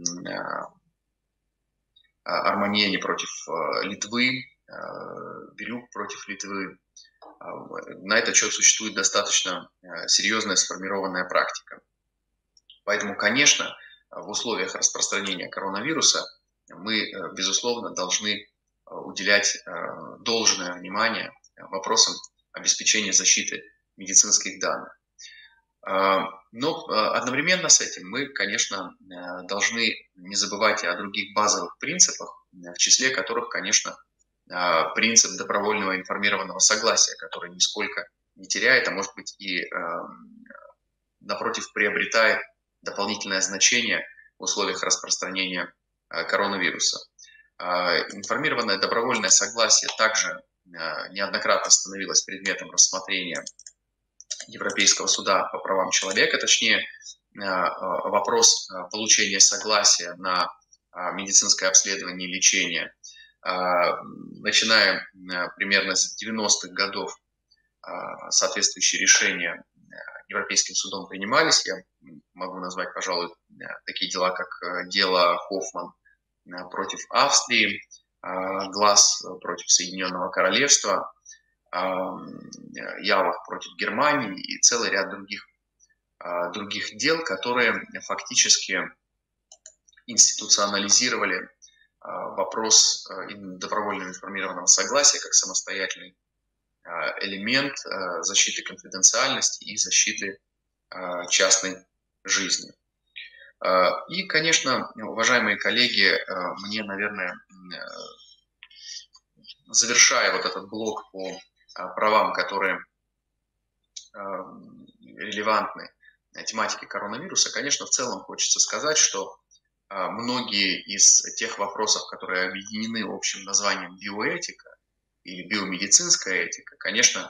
Арманиени против Литвы, Бирюк против Литвы. На этот счет существует достаточно серьезная сформированная практика. Поэтому, конечно, в условиях распространения коронавируса мы, безусловно, должны уделять должное внимание вопросам обеспечения защиты медицинских данных. Но одновременно с этим мы, конечно, должны не забывать и о других базовых принципах, в числе которых, конечно, принцип добровольного информированного согласия, который нисколько не теряет, а может быть и, напротив, приобретает дополнительное значение в условиях распространения коронавируса. Информированное добровольное согласие также неоднократно становилось предметом рассмотрения Европейского суда по правам человека, точнее, вопрос получения согласия на медицинское обследование и лечение, начиная примерно с 90-х годов, соответствующие решения Европейским судом принимались. Я могу назвать, пожалуй, такие дела, как дело Хоффман против Австрии, Глаз против Соединенного Королевства, Ялах против Германии и целый ряд других дел, которые фактически институционализировали вопрос добровольного информированного согласия как самостоятельный элемент защиты конфиденциальности и защиты частной жизни. И, конечно, уважаемые коллеги, мне, наверное, завершая вот этот блок по правам, которые релевантны тематике коронавируса, конечно, в целом хочется сказать, что многие из тех вопросов, которые объединены общим названием биоэтика или биомедицинская этика, конечно,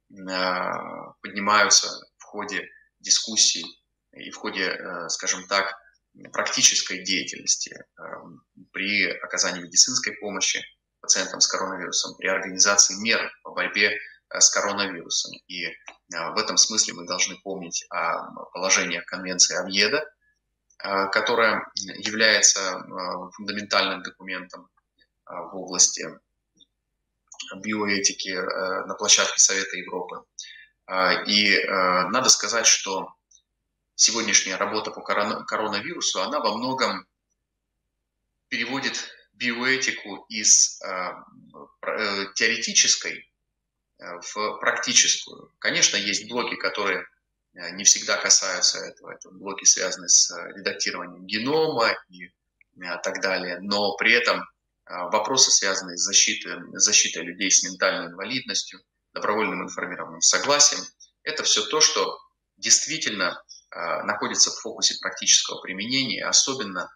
поднимаются в ходе дискуссий и в ходе, скажем так, практической деятельности при оказании медицинской помощи пациентам с коронавирусом, при организации мер по борьбе с коронавирусом. И в этом смысле мы должны помнить о положениях Конвенции Овьедо, которая является фундаментальным документом в области биоэтики на площадке Совета Европы. И надо сказать, что сегодняшняя работа по коронавирусу, она во многом переводит биоэтику из теоретической в практическую. Конечно, есть блоки, которые не всегда касаются этого. Это блоки, связанные с редактированием генома и так далее. Но при этом вопросы, связанные с защитой людей с ментальной инвалидностью, добровольным информированным согласием, это все то, что действительно находится в фокусе практического применения, особенно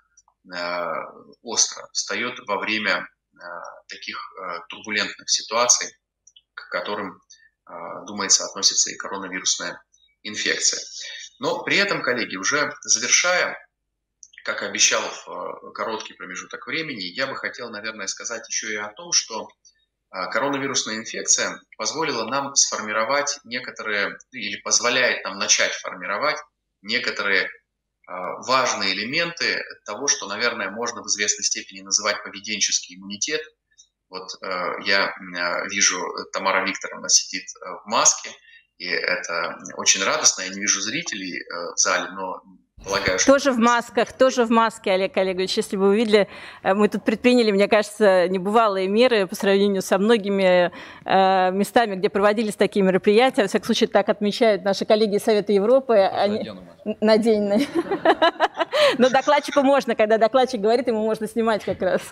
остро встает во время таких турбулентных ситуаций, к которым, думается, относится и коронавирусная инфекция. Но при этом, коллеги, уже завершая, как и обещал в короткий промежуток времени, я бы хотел, наверное, сказать еще и о том, что коронавирусная инфекция позволила нам сформировать некоторые, или позволяет нам начать формировать некоторые важные элементы того, что, наверное, можно в известной степени называть поведенческий иммунитет. Вот я вижу, Тамара Викторовна сидит в маске, и это очень радостно. Я не вижу зрителей в зале, но полагаю, что... Тоже в маске, Олег Олегович. Если бы вы видели, мы тут предприняли, мне кажется, небывалые меры по сравнению со многими местами, где проводились такие мероприятия. Во всяком случае, так отмечают наши коллеги из Совета Европы. Надень. Но докладчику можно, когда докладчик говорит, ему можно снимать как раз.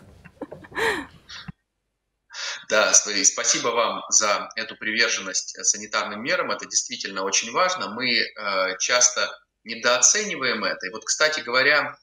Да, спасибо вам за эту приверженность санитарным мерам. Это действительно очень важно. Мы часто недооцениваем это. И вот, кстати говоря,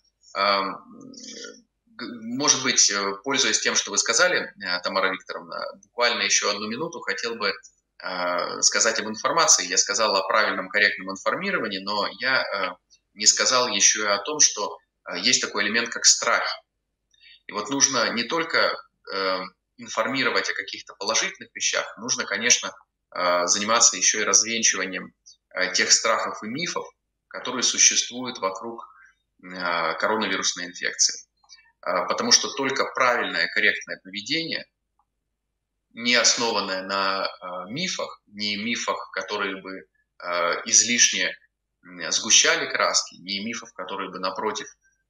может быть, пользуясь тем, что вы сказали, Тамара Викторовна, буквально еще одну минуту хотел бы сказать об информации. Я сказал о правильном, корректном информировании, но я не сказал еще и о том, что есть такой элемент, как страхи. И вот нужно не только информировать о каких-то положительных вещах, нужно, конечно, заниматься еще и развенчиванием тех страхов и мифов, которые существуют вокруг коронавирусной инфекции. Потому что только правильное, корректное поведение, не основанное на мифах, не мифах, которые бы излишне сгущали краски, не мифов, которые бы, напротив,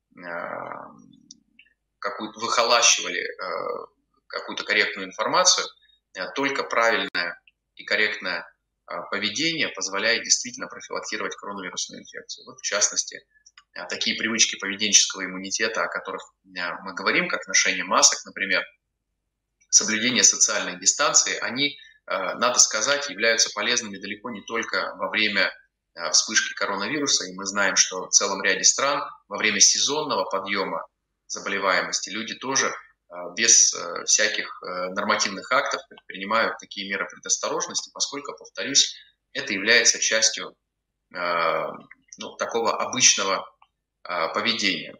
выхолащивали какую-то корректную информацию, только правильное и корректное поведение позволяет действительно профилактировать коронавирусную инфекцию. Вот в частности, такие привычки поведенческого иммунитета, о которых мы говорим, как ношение масок, например, соблюдение социальной дистанции, они, надо сказать, являются полезными далеко не только во время вспышки коронавируса. И мы знаем, что в целом ряде стран во время сезонного подъема заболеваемости люди тоже без всяких нормативных актов предпринимают такие меры предосторожности, поскольку, повторюсь, это является частью такого обычного поведения.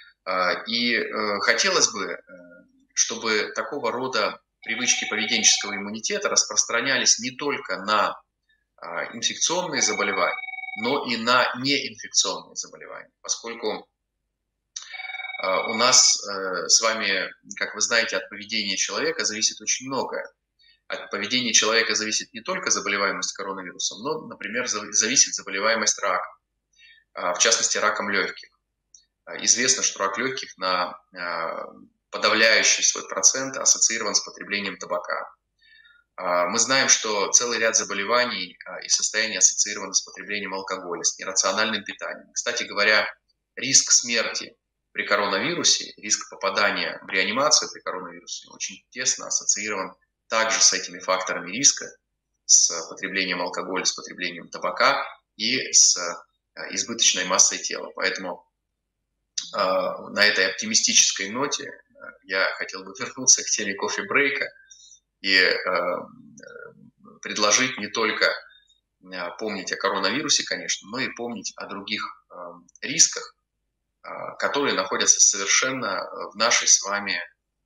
И хотелось бы, чтобы такого рода привычки поведенческого иммунитета распространялись не только на инфекционные заболевания, но и на неинфекционные заболевания, поскольку у нас с вами, как вы знаете, от поведения человека зависит очень многое. От поведения человека зависит не только заболеваемость коронавирусом, но, например, зависит заболеваемость раком, в частности, раком легких. Известно, что рак легких на подавляющий свой процент ассоциирован с потреблением табака. Мы знаем, что целый ряд заболеваний и состояний ассоциированы с потреблением алкоголя, с нерациональным питанием. Кстати говоря, риск смерти при коронавирусе, риск попадания в реанимацию при коронавирусе очень тесно ассоциирован также с этими факторами риска, с потреблением алкоголя, с потреблением табака и с избыточной массой тела. Поэтому на этой оптимистической ноте я хотел бы вернуться к теме кофе-брейка и предложить не только помнить о коронавирусе, конечно, но и помнить о других рисках, которые находятся совершенно в нашей с вами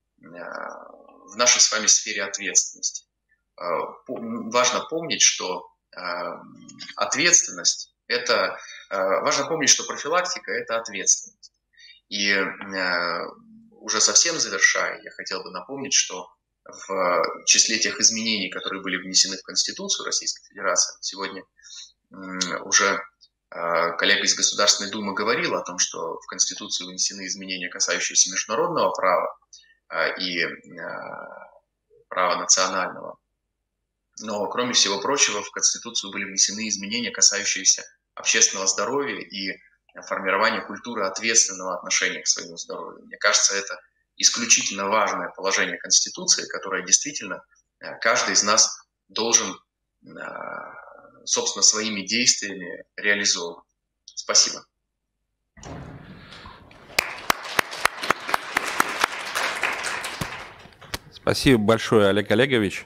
сфере ответственности. Важно помнить, что ответственность – это… Важно помнить, что профилактика – это ответственность. И уже совсем завершая, я хотел бы напомнить, что в числе тех изменений, которые были внесены в Конституцию Российской Федерации, сегодня уже коллега из Государственной Думы говорил о том, что в Конституцию внесены изменения, касающиеся международного права и права национального. Но, кроме всего прочего, в Конституцию были внесены изменения, касающиеся общественного здоровья и формирования культуры ответственного отношения к своему здоровью. Мне кажется, это исключительно важное положение Конституции, которое действительно каждый из нас должен, собственно, своими действиями реализовывать. Спасибо. Спасибо большое, Олег Олегович.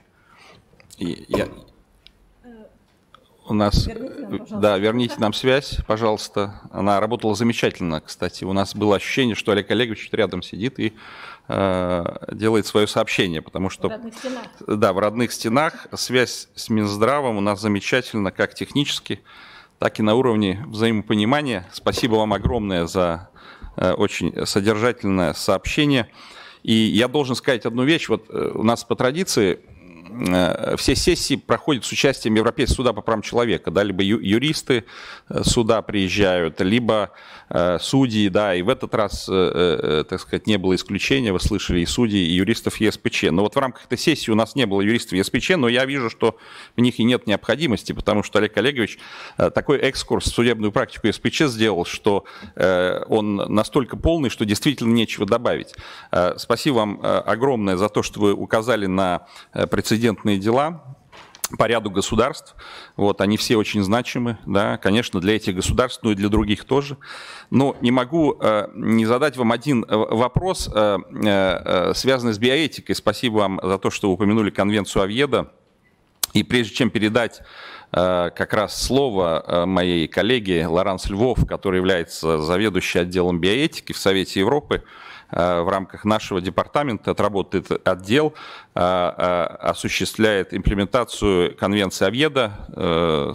У нас, верните нам связь, пожалуйста. Она работала замечательно, кстати. У нас было ощущение, что Олег Олегович рядом сидит и делает свое сообщение, потому что… В родных стенах. Да, в родных стенах. Связь с Минздравом у нас замечательна, как технически, так и на уровне взаимопонимания. Спасибо вам огромное за очень содержательное сообщение. И я должен сказать одну вещь. Вот у нас по традиции все сессии проходят с участием Европейского суда по правам человека, да, либо юристы суда приезжают, либо судьи, да, и в этот раз, так сказать, не было исключения, вы слышали, и судей, и юристов ЕСПЧ. Но вот в рамках этой сессии у нас не было юристов ЕСПЧ, но я вижу, что в них и нет необходимости, потому что Олег Олегович такой экскурс в судебную практику ЕСПЧ сделал, что он настолько полный, что действительно нечего добавить. Спасибо вам огромное за то, что вы указали на прецедентные дела по ряду государств. Вот, они все очень значимы, да, конечно, для этих государств, но и для других тоже. Но не могу не задать вам один вопрос, связанный с биоэтикой. Спасибо вам за то, что вы упомянули конвенцию Овьедо. И прежде чем передать как раз слово моей коллеге Лоранс Львов, который является заведующей отделом биоэтики в Совете Европы, в рамках нашего департамента отработает отдел, осуществляет имплементацию конвенции Овьедо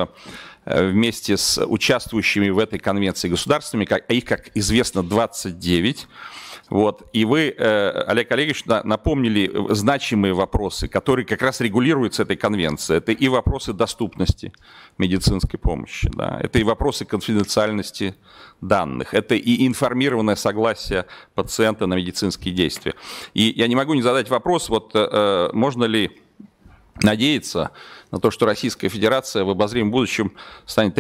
вместе с участвующими в этой конвенции государствами, их, как известно, 29. Вот. И вы, Олег Олегович, напомнили значимые вопросы, которые как раз регулируются этой конвенцией. Это и вопросы доступности медицинской помощи, да, это и вопросы конфиденциальности данных, это и информированное согласие пациента на медицинские действия. И я не могу не задать вопрос, вот можно ли надеяться на то, что Российская Федерация в обозримом будущем станет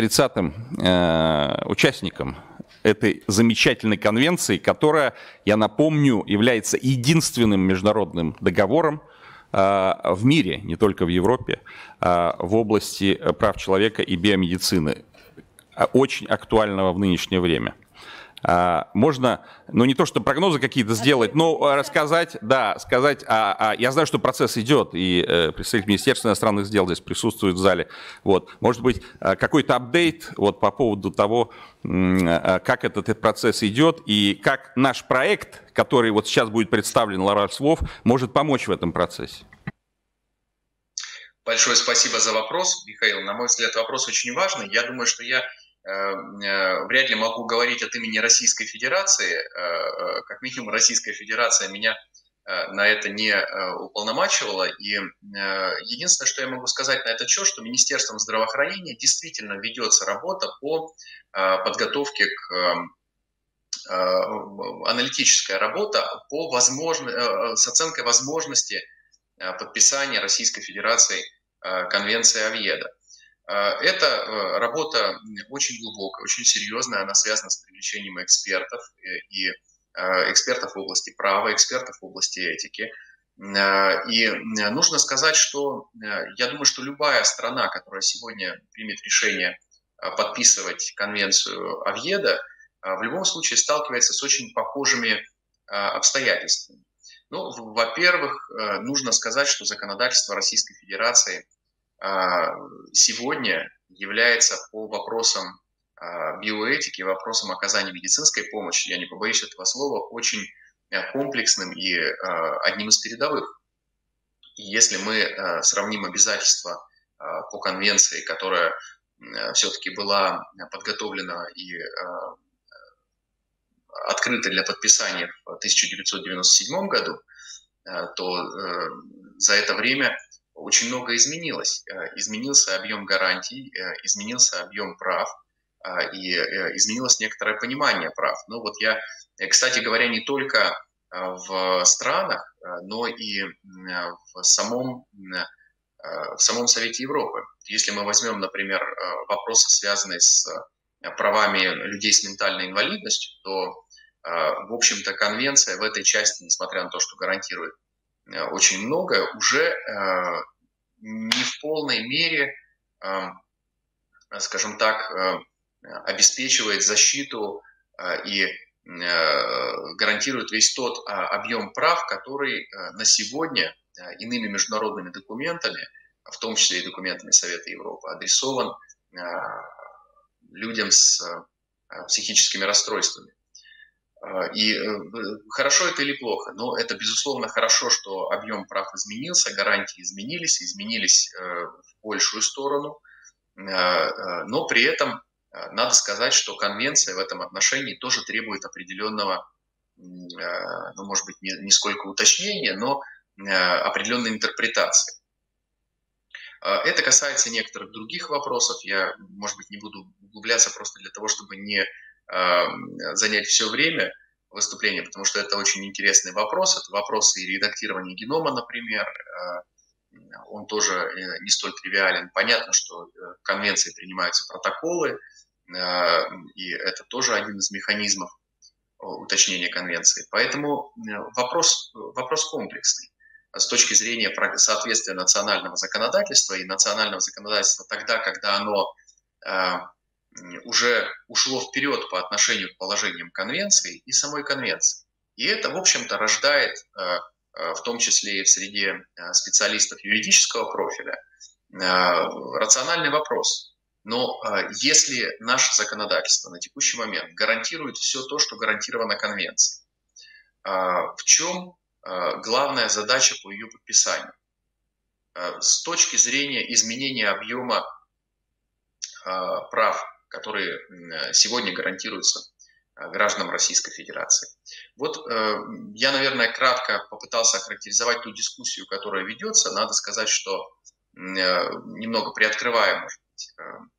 30-м участником этой замечательной конвенции, которая, я напомню, является единственным международным договором в мире, не только в Европе, в области прав человека и биомедицины, очень актуального в нынешнее время. Можно, ну не то, что прогнозы какие-то сделать, но рассказать, да, сказать, я знаю, что процесс идет, и представитель Министерства иностранных дел здесь присутствует в зале, вот, может быть, какой-то апдейт вот по поводу того, как этот процесс идет, и как наш проект, который вот сейчас будет представлен Лоранс Львов, может помочь в этом процессе. Большое спасибо за вопрос, Михаил. На мой взгляд, вопрос очень важный. Я думаю, что я вряд ли могу говорить от имени Российской Федерации. Как минимум, Российская Федерация меня на это не уполномачивала. И единственное, что я могу сказать на этот счет, что Министерством здравоохранения действительно ведется работа по подготовке аналитическая работа с оценкой возможности подписания Российской Федерации конвенции Овьедо. Эта работа очень глубокая, очень серьезная, она связана с привлечением экспертов, и экспертов в области права, экспертов в области этики. И нужно сказать, что я думаю, что любая страна, которая сегодня примет решение подписывать конвенцию Овьедо, в любом случае сталкивается с очень похожими обстоятельствами. Ну, во-первых, нужно сказать, что законодательство Российской Федерации сегодня является по вопросам биоэтики, вопросам оказания медицинской помощи, я не побоюсь этого слова, очень комплексным и одним из передовых. И если мы сравним обязательства по конвенции, которая все-таки была подготовлена и открыта для подписания в 1997 году, то за это время очень много изменилось. Изменился объем гарантий, изменился объем прав, и изменилось некоторое понимание прав. Ну вот я, кстати говоря, не только в странах, но и в самом Совете Европы. Если мы возьмем, например, вопросы, связанные с правами людей с ментальной инвалидностью, то, в общем-то, конвенция в этой части, несмотря на то, что гарантирует очень многое, уже не в полной мере, скажем так, обеспечивает защиту и гарантирует весь тот объем прав, который на сегодня иными международными документами, в том числе и документами Совета Европы, адресован людям с психическими расстройствами. И хорошо это или плохо, но это, безусловно, хорошо, что объем прав изменился, гарантии изменились в большую сторону, но при этом надо сказать, что конвенция в этом отношении тоже требует определенного, ну, может быть, не сколько уточнения, но определенной интерпретации. Это касается некоторых других вопросов. Я, может быть, не буду углубляться просто для того, чтобы не занять все время выступления, потому что это очень интересный вопрос. Это вопрос и редактирования генома, например. Он тоже не столь тривиален. Понятно, что в конвенции принимаются протоколы, и это тоже один из механизмов уточнения конвенции. Поэтому вопрос комплексный с точки зрения соответствия национального законодательства и национального законодательства тогда, когда оно уже ушло вперед по отношению к положениям конвенции и самой конвенции. И это, в общем-то, рождает, в том числе и в среде специалистов юридического профиля, рациональный вопрос. Но если наше законодательство на текущий момент гарантирует все то, что гарантировано конвенцией, в чем главная задача по ее подписанию? С точки зрения изменения объема прав, которые сегодня гарантируются гражданам Российской Федерации. Вот я, наверное, кратко попытался охарактеризовать ту дискуссию, которая ведется. Надо сказать, что немного приоткрывая, может быть,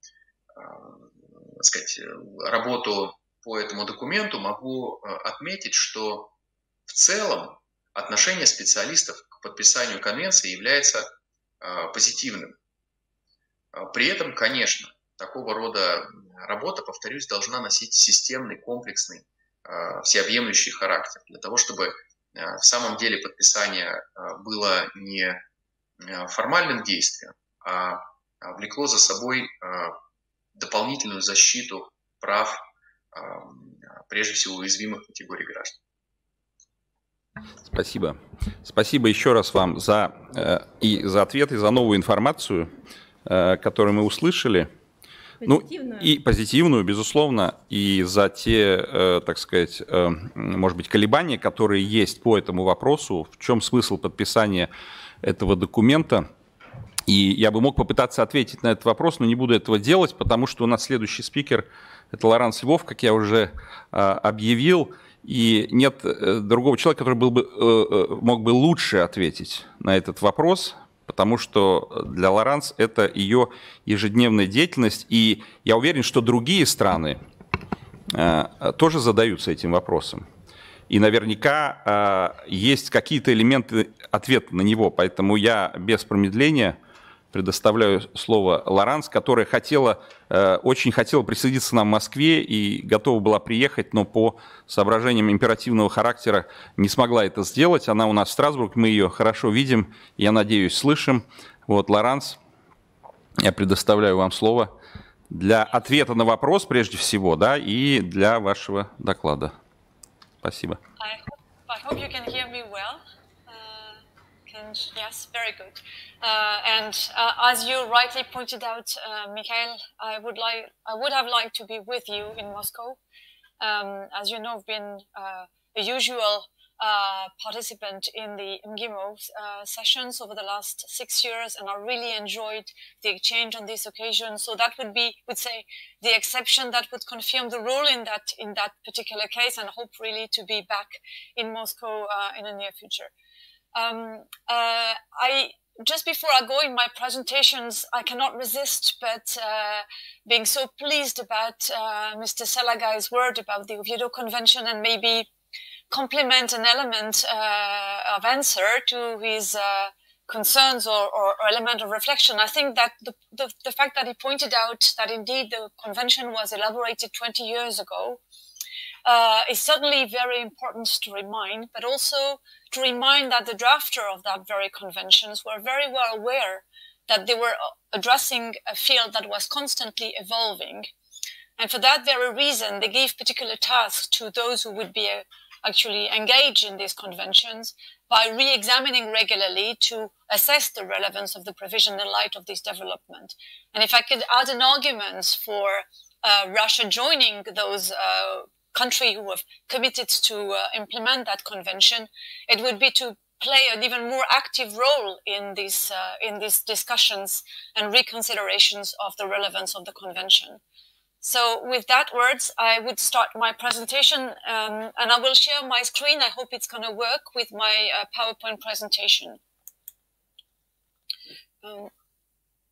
сказать, работу по этому документу, могу отметить, что в целом отношение специалистов к подписанию конвенции является позитивным. При этом, конечно, такого рода работа, повторюсь, должна носить системный, комплексный, всеобъемлющий характер, для того, чтобы в самом деле подписание было не формальным действием, а влекло за собой дополнительную защиту прав, прежде всего, уязвимых категорий граждан. Спасибо. Спасибо еще раз вам за ответ, и за новую информацию, которую мы услышали. Позитивную. И позитивную, безусловно, и за те, так сказать, может быть, колебания, которые есть по этому вопросу, в чем смысл подписания этого документа. И я бы мог попытаться ответить на этот вопрос, но не буду этого делать, потому что у нас следующий спикер – это Лоранс Львов, как я уже объявил, и нет другого человека, который мог бы лучше ответить на этот вопрос, потому что для Лоранс это ее ежедневная деятельность, и я уверен, что другие страны тоже задаются этим вопросом. И наверняка есть какие-то элементы ответа на него, поэтому я без промедления предоставляю слово Лоранс, которая очень хотела присоединиться к нам в Москве и готова была приехать, но по соображениям императивного характера не смогла это сделать. Она у нас в Страсбурге, мы ее хорошо видим, я надеюсь, слышим. Вот, Лоранс, я предоставляю вам слово для ответа на вопрос, прежде всего, да, и для вашего доклада. Спасибо. I hope you can hear me well. Yes, very good. As you rightly pointed out, Mikhail, I would have liked to be with you in Moscow. As you know, I've been a usual participant in the MGIMO sessions over the last 6 years, and I really enjoyed the exchange on this occasion. So that would be, would say, the exception that would confirm the rule in that particular case, and hope really to be back in Moscow in the near future. Just before I go in my presentations, I cannot resist but being so pleased about Mr. Salagai's word about the Oviedo Convention, and maybe complement an element of answer to his concerns or element of reflection. I think that the fact that he pointed out that indeed the convention was elaborated 20 years ago is certainly very important to remind, but also to remind that the drafter of that very conventions were very well aware that they were addressing a field that was constantly evolving. And for that very reason, they gave particular tasks to those who would be actually engaged in these conventions by re-examining regularly to assess the relevance of the provision in light of this development. And if I could add an argument for Russia joining those country who have committed to implement that convention, it would be to play an even more active role in these discussions and reconsiderations of the relevance of the convention. So with that words, I would start my presentation, and I will share my screen. I hope it's going to work with my PowerPoint presentation.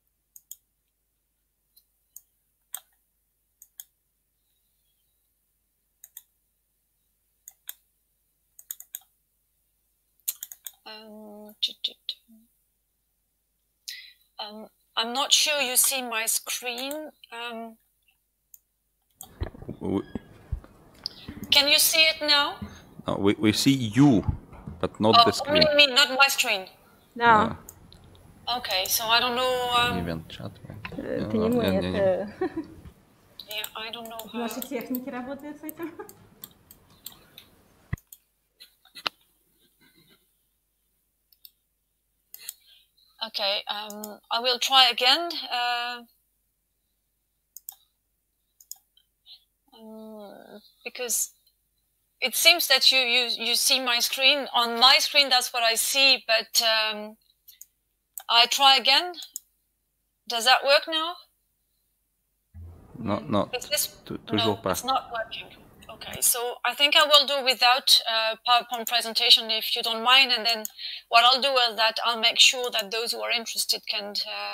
I'm not sure you see my screen. Can you see it now? No, we see you, but not the screen. Only me, not my screen. Да. Okay, so I don't know. Event chat. Это не мы, это... Yeah, I don't know how. Наши техники работают с этим. Okay, I will try again. Because it seems that you see my screen. On my screen, that's what I see, but I try again. Does that work now? No. Is this... Toujours No, pas. it's not working. Okay, so I think I will do without PowerPoint presentation if you don't mind, and then what I'll do is that I'll make sure that those who are interested can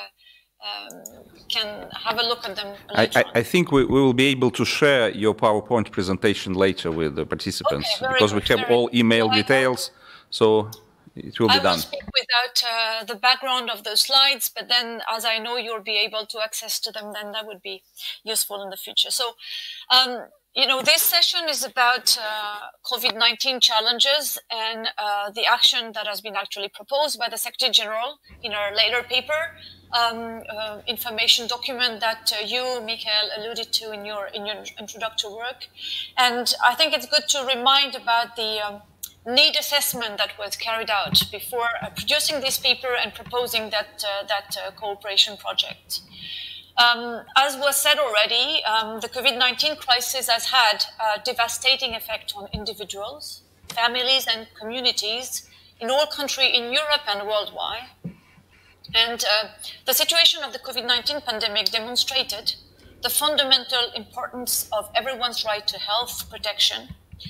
have a look at them later on. I think we will be able to share your PowerPoint presentation later with the participants, Okay, because we good, have all email good. details, so it will be I will done. speak without the background of those slides, but then as I know you'll be able to access to them, then that would be useful in the future. So, you know, this session is about COVID-19 challenges and the action that has been actually proposed by the Secretary General in our later paper, information document that you, Michael, alluded to in your introductory work. And I think it's good to remind about the need assessment that was carried out before producing this paper and proposing that cooperation project. As was said already, the COVID-19 crisis has had a devastating effect on individuals, families and communities in all countries in Europe and worldwide. And the situation of the COVID-19 pandemic demonstrated the fundamental importance of everyone's right to health protection.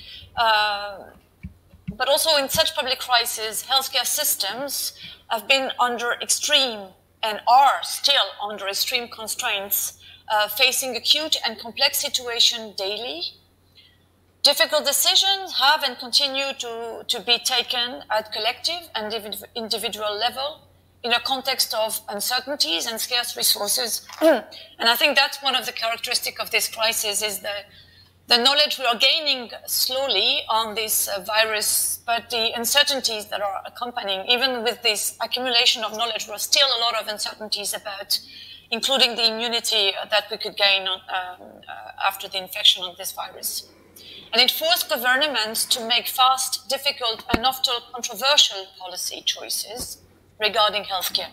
But also in such public crises, healthcare systems have been under extreme and are still under extreme constraints, facing acute and complex situations daily. Difficult decisions have and continue to be taken at collective and individual level in a context of uncertainties and scarce resources. And I think that's one of the characteristics of this crisis is the knowledge we are gaining slowly on this virus, but the uncertainties that are accompanying, even with this accumulation of knowledge, there are still a lot of uncertainties about, including the immunity that we could gain after the infection of this virus. And it forced governments to make fast, difficult, and often controversial policy choices regarding healthcare.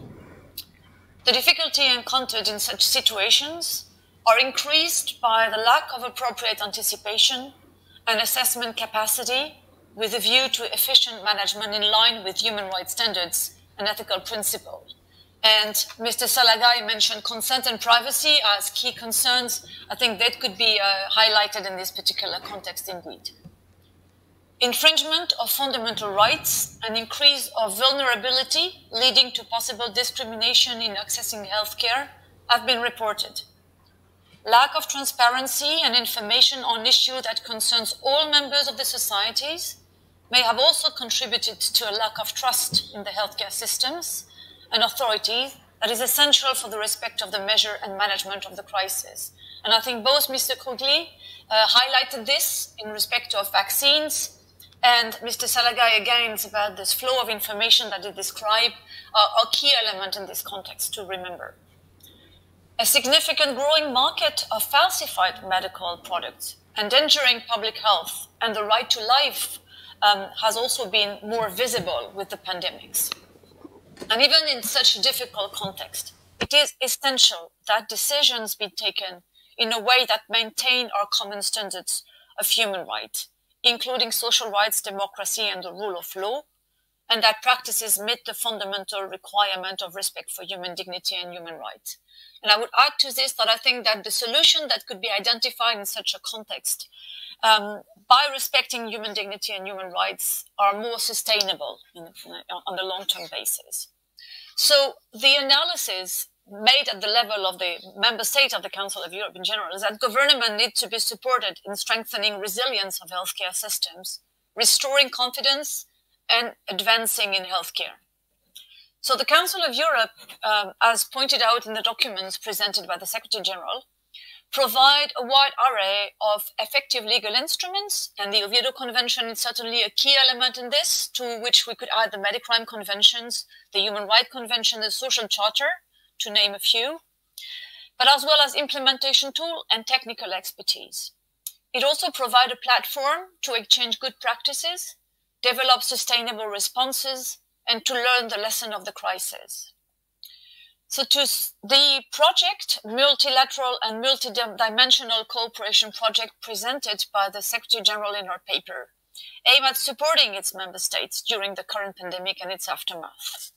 The difficulty encountered in such situations are increased by the lack of appropriate anticipation and assessment capacity with a view to efficient management in line with human rights standards and ethical principles. And Mr. Salagai mentioned consent and privacy as key concerns. I think that could be highlighted in this particular context indeed. Infringement of fundamental rights and increase of vulnerability leading to possible discrimination in accessing healthcare have been reported. Lack of transparency and information on issues that concerns all members of the societies may have also contributed to a lack of trust in the healthcare systems and authorities that is essential for the respect of the measure and management of the crisis. And I think both Mr. Krugli highlighted this in respect of vaccines, and Mr. Salagai again about this flow of information that he described are key element in this context to remember. A significant growing market of falsified medical products endangering public health and the right to life has also been more visible with the pandemics. And even in such a difficult context, it is essential that decisions be taken in a way that maintain our common standards of human rights, including social rights, democracy, and the rule of law, and that practices meet the fundamental requirement of respect for human dignity and human rights. And I would add to this that I think that the solution that could be identified in such a context by respecting human dignity and human rights are more sustainable on a long-term basis. So the analysis made at the level of the member states of the Council of Europe in general is that government needs to be supported in strengthening resilience of healthcare systems, restoring confidence and advancing in healthcare. So the Council of Europe, as pointed out in the documents presented by the Secretary General, provide a wide array of effective legal instruments, and the Oviedo Convention is certainly a key element in this, to which we could add the Medicrime Conventions, the Human Rights Convention, the Social Charter, to name a few, but as well as implementation tool and technical expertise. It also provides a platform to exchange good practices, develop sustainable responses, and to learn the lesson of the crisis. So the project, multilateral and multidimensional cooperation project presented by the Secretary General in her paper, aim at supporting its member states during the current pandemic and its aftermath.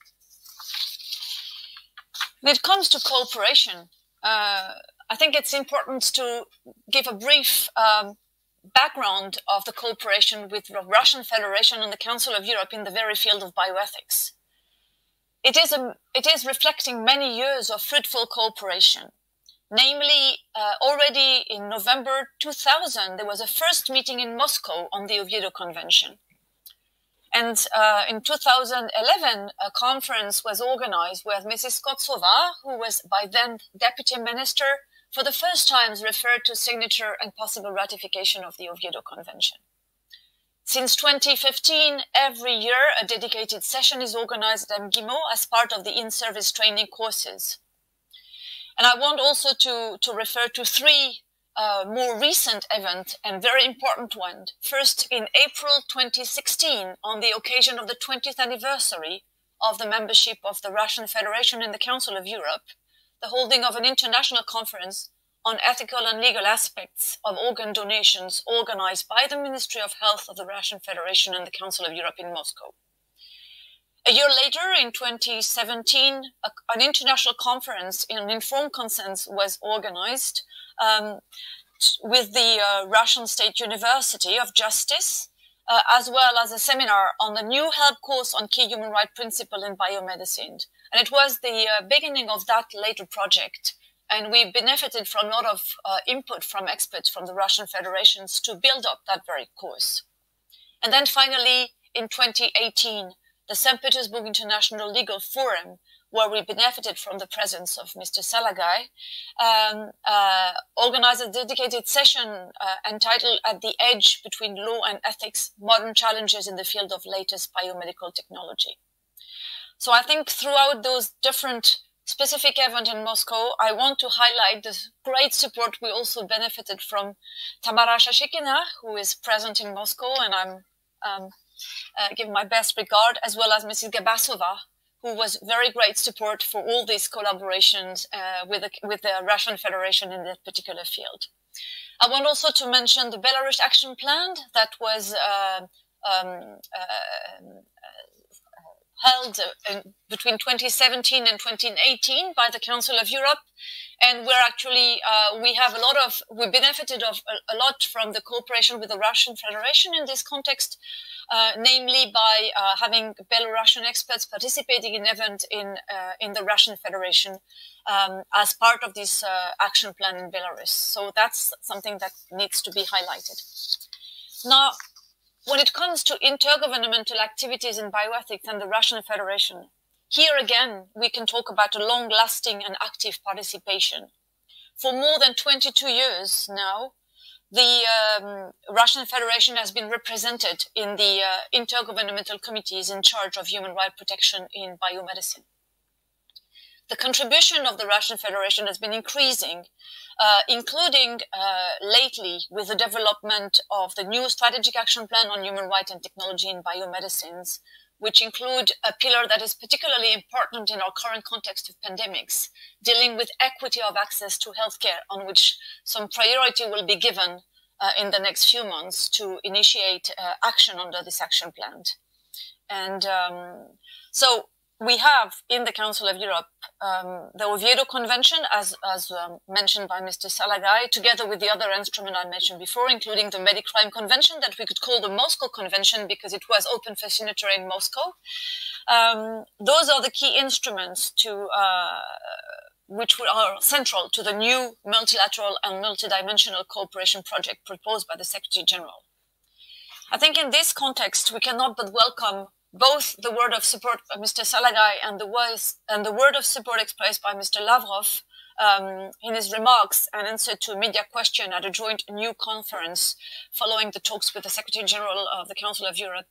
When it comes to cooperation, I think it's important to give a brief background of the cooperation with the Russian Federation and the Council of Europe in the very field of bioethics. It is reflecting many years of fruitful cooperation. Namely, already in November 2000, there was a first meeting in Moscow on the Oviedo Convention. And in 2011, a conference was organized where Mrs. Kotsova, who was by then Deputy Minister, for the first time referred to signature and possible ratification of the Oviedo Convention. Since 2015, every year a dedicated session is organized at MGIMO as part of the in-service training courses. And I want also to refer to three more recent events and very important ones. First, in April 2016, on the occasion of the 20th anniversary of the membership of the Russian Federation in the Council of Europe, the holding of an international conference on ethical and legal aspects of organ donations organized by the Ministry of Health of the Russian Federation and the Council of Europe in Moscow. A year later, in 2017, an international conference in informed consent was organized with the Russian State University of Justice, as well as a seminar on the new help course on key human rights principles in biomedicine. And it was the beginning of that later project. And we benefited from a lot of input from experts from the Russian Federations to build up that very course. And then finally, in 2018, the St. Petersburg International Legal Forum, where we benefited from the presence of Mr. Salagai, organized a dedicated session entitled At the Edge Between Law and Ethics, Modern Challenges in the Field of Latest Biomedical Technology. So I think throughout those different specific event in Moscow, I want to highlight the great support we also benefited from Tamara Shashikina, who is present in Moscow, and I'm giving my best regard, as well as Mrs. Gabasova, who was very great support for all these collaborations with the Russian Federation in that particular field. I want also to mention the Belarus Action Plan that was held between 2017 and 2018 by the Council of Europe, and where actually we benefited of a lot from the cooperation with the Russian Federation in this context, namely by having Belarusian experts participating in events in the Russian Federation as part of this action plan in Belarus. So that's something that needs to be highlighted. Now, when it comes to intergovernmental activities in bioethics and the Russian Federation, here again, we can talk about a long-lasting and active participation. For more than 22 years now, the Russian Federation has been represented in the intergovernmental committees in charge of human rights protection in biomedicine. The contribution of the Russian Federation has been increasing, including lately with the development of the new strategic action plan on human rights and technology in biomedicines, which include a pillar that is particularly important in our current context of pandemics, dealing with equity of access to healthcare, on which some priority will be given in the next few months to initiate action under this action plan. And so we have in the Council of Europe the Oviedo Convention, as mentioned by Mr. Salagai, together with the other instrument I mentioned before, including the Medicrime Convention that we could call the Moscow Convention because it was open for signature in Moscow. Those are the key instruments which are central to the new multilateral and multidimensional cooperation project proposed by the Secretary General. I think in this context, we cannot but welcome both the word of support by Mr. Salagai and the word of support expressed by Mr. Lavrov in his remarks and answer to a media question at a joint new conference following the talks with the Secretary General of the Council of Europe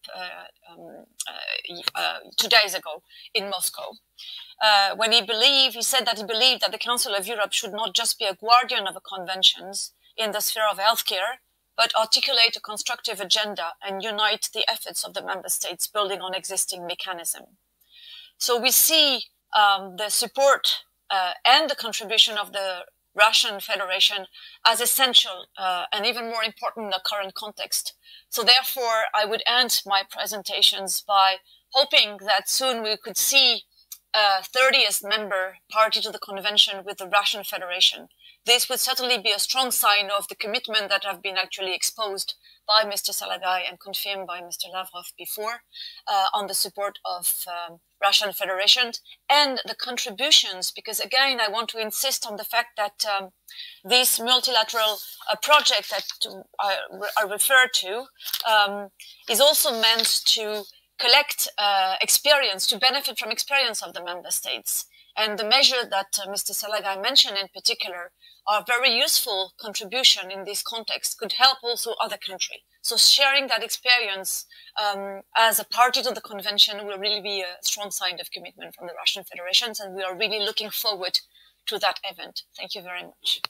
2 days ago in Moscow. When he said that he believed that the Council of Europe should not just be a guardian of the conventions in the sphere of healthcare, but articulate a constructive agenda and unite the efforts of the member states building on existing mechanism. So we see the support and the contribution of the Russian Federation as essential and even more important in the current context. So therefore, I would end my presentations by hoping that soon we could see a 30th member party to the convention with the Russian Federation. This would certainly be a strong sign of the commitment that have been actually exposed by Mr. Salagai and confirmed by Mr. Lavrov before on the support of Russian Federation and the contributions, because again, I want to insist on the fact that this multilateral project that I refer to is also meant to collect experience, to benefit from experience of the member states. And the measure that Mr. Salagai mentioned in particular are very useful contribution in this context, could help also other countries. So sharing that experience as a party to the convention will really be a strong sign of commitment from the Russian Federation, and we are really looking forward to that event. Thank you very much.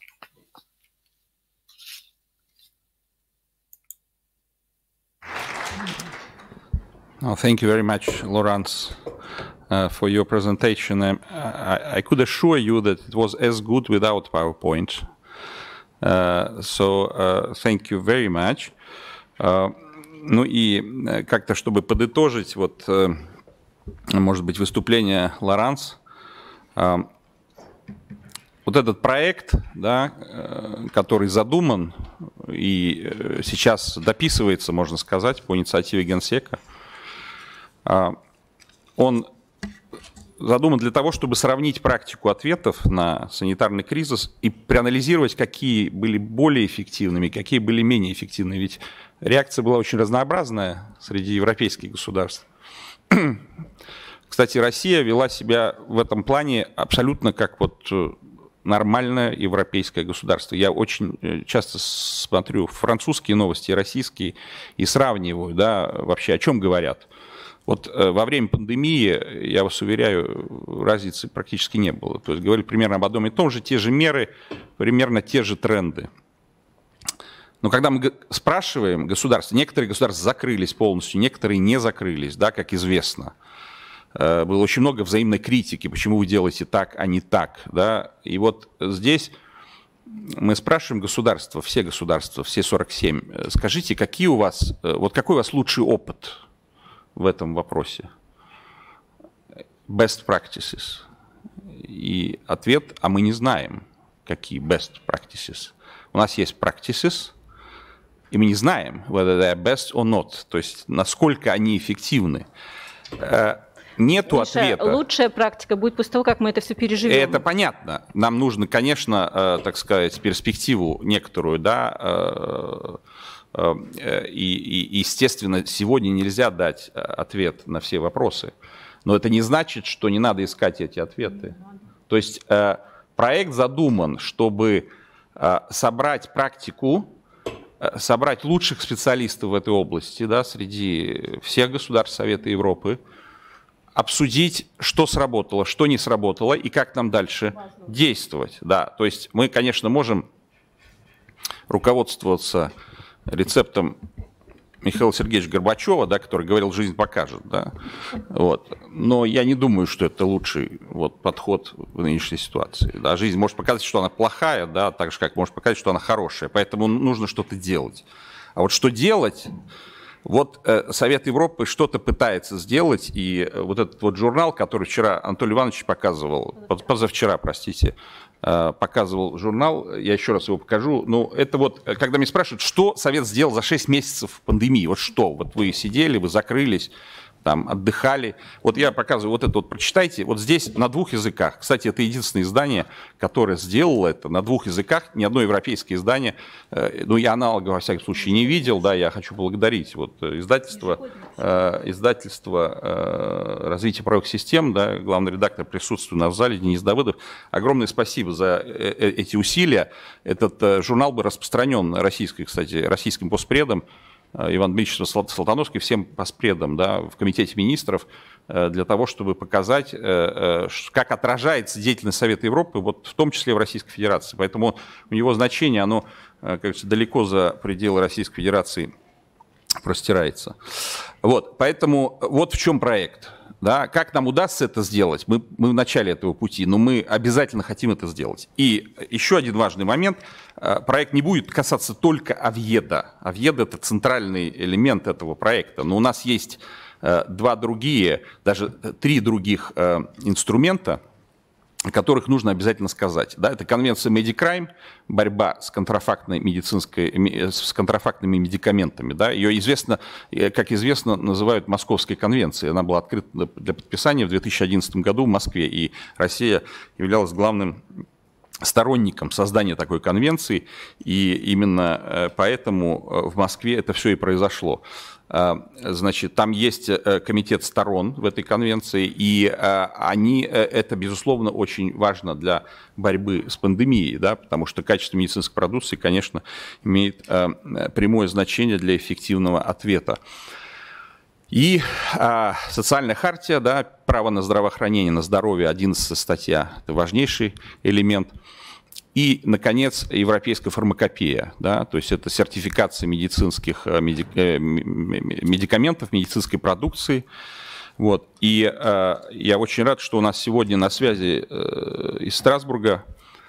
Oh, thank you very much, Laurence, for your presentation. I could assure you that it was as good without PowerPoint. So thank you very much. Ну и как-то, чтобы подытожить, вот, может быть, выступление Лоранс, вот этот проект, да, который задуман и сейчас дописывается, можно сказать, по инициативе Генсека, он задуман для того, чтобы сравнить практику ответов на санитарный кризис и проанализировать, какие были более эффективными, какие были менее эффективными. Ведь реакция была очень разнообразная среди европейских государств. Кстати, Россия вела себя в этом плане абсолютно как вот нормальное европейское государство. Я очень часто смотрю французские новости, российские, и сравниваю, да, вообще о чем говорят. Вот во время пандемии, я вас уверяю, разницы практически не было. То есть говорили примерно об одном и том же, те же меры, примерно те же тренды. Но когда мы спрашиваем государства, некоторые государства закрылись полностью, некоторые не закрылись, да, как известно. Было очень много взаимной критики, почему вы делаете так, а не так. Да? И вот здесь мы спрашиваем государства, все 47, скажите, какие у вас, вот какой у вас лучший опыт в этом вопросе? Best practices. И ответ, а мы не знаем, какие best practices. У нас есть practices, и мы не знаем, whether they are best or not, то есть насколько они эффективны. Нету ответа. Лучшая практика будет после того, как мы это все переживем. Это понятно. Нам нужно, конечно, так сказать, перспективу некоторую, да, и, естественно, сегодня нельзя дать ответ на все вопросы. Но это не значит, что не надо искать эти ответы. То есть проект задуман, чтобы собрать практику, собрать лучших специалистов в этой области, да, среди всех государств Совета Европы, обсудить, что сработало, что не сработало и как нам дальше действовать. Да, то есть мы, конечно, можем руководствоваться рецептом Михаила Сергеевича Горбачева, да, который говорил, жизнь покажет. Да, вот. Но я не думаю, что это лучший вот, подход в нынешней ситуации. Да, жизнь может показать, что она плохая, да, так же, как может показать, что она хорошая. Поэтому нужно что-то делать. А вот что делать? Вот Совет Европы что-то пытается сделать, и вот этот вот журнал, который вчера Анатолий Иванович показывал, позавчера, простите, показывал журнал, я еще раз его покажу. Ну, это вот, когда меня спрашивают, что Совет сделал за 6 месяцев пандемии, вот что? Вот вы сидели, вы закрылись, там отдыхали. Вот я показываю вот это, вот прочитайте, вот здесь на 2 языках. Кстати, это единственное издание, которое сделало это на 2 языках, ни одно европейское издание, ну, я аналога, во всяком случае, не видел, да, я хочу благодарить вот издательство развития правовых систем, да, главный редактор присутствует у нас в зале, Денис Давыдов. Огромное спасибо за эти усилия. Этот журнал был распространен российским постпредом, Иван Дмитриевичем Салтановским, всем постпредом, да, в Комитете министров, для того, чтобы показать, как отражается деятельность Совета Европы, вот в том числе в Российской Федерации. Поэтому у него значение, оно, как говорится, далеко за пределы Российской Федерации простирается. Вот, поэтому вот в чем проект. Да, как нам удастся это сделать? Мы в начале этого пути, но мы обязательно хотим это сделать. И еще один важный момент. Проект не будет касаться только Овьедо. Овьедо – это центральный элемент этого проекта. Но у нас есть 2 другие, даже 3 других инструмента, о которых нужно обязательно сказать. Да, это конвенция Медикрайм, борьба с контрафактными медикаментами. Да. Ее как известно, называют Московской конвенцией. Она была открыта для подписания в 2011 году в Москве, и Россия являлась главным сторонником создания такой конвенции, и именно поэтому в Москве это все и произошло. Значит, там есть комитет сторон в этой конвенции, и это, безусловно, очень важно для борьбы с пандемией, да, потому что качество медицинской продукции, конечно, имеет прямое значение для эффективного ответа. И социальная хартия, да, право на здравоохранение, на здоровье, 11 статья, это важнейший элемент. И, наконец, европейская фармакопея, да, то есть это сертификация медицинских медикаментов, медицинской продукции. Вот. И я очень рад, что у нас сегодня на связи из Страсбурга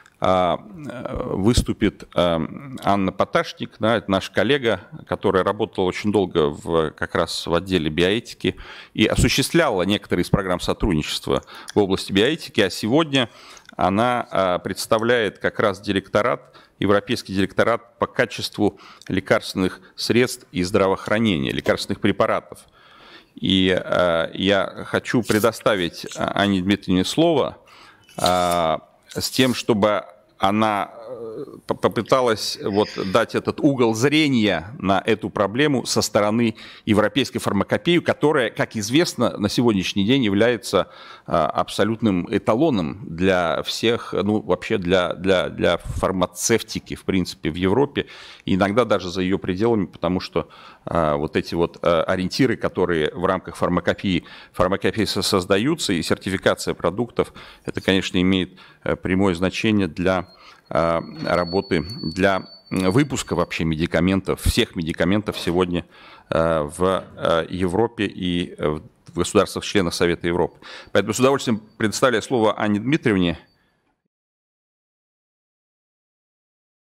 выступит Анна Поташник, да, это наша коллега, которая работала очень долго как раз в отделе биоэтики и осуществляла некоторые из программ сотрудничества в области биоэтики, а сегодня она представляет как раз Европейский директорат по качеству лекарственных средств и здравоохранения, лекарственных препаратов. И я хочу предоставить Анне Дмитриевне слово с тем, чтобы она попыталась вот дать этот угол зрения на эту проблему со стороны европейской фармакопеи, которая, как известно, на сегодняшний день является абсолютным эталоном для всех, ну, вообще для фармацевтики, в принципе, в Европе, и иногда даже за ее пределами, потому что вот эти вот ориентиры, которые в рамках фармакопеи создаются, и сертификация продуктов, это, конечно, имеет прямое значение для работы, для выпуска вообще медикаментов, всех медикаментов сегодня в Европе и в государствах-членах Совета Европы. Поэтому с удовольствием предоставляю слово Анне Дмитриевне.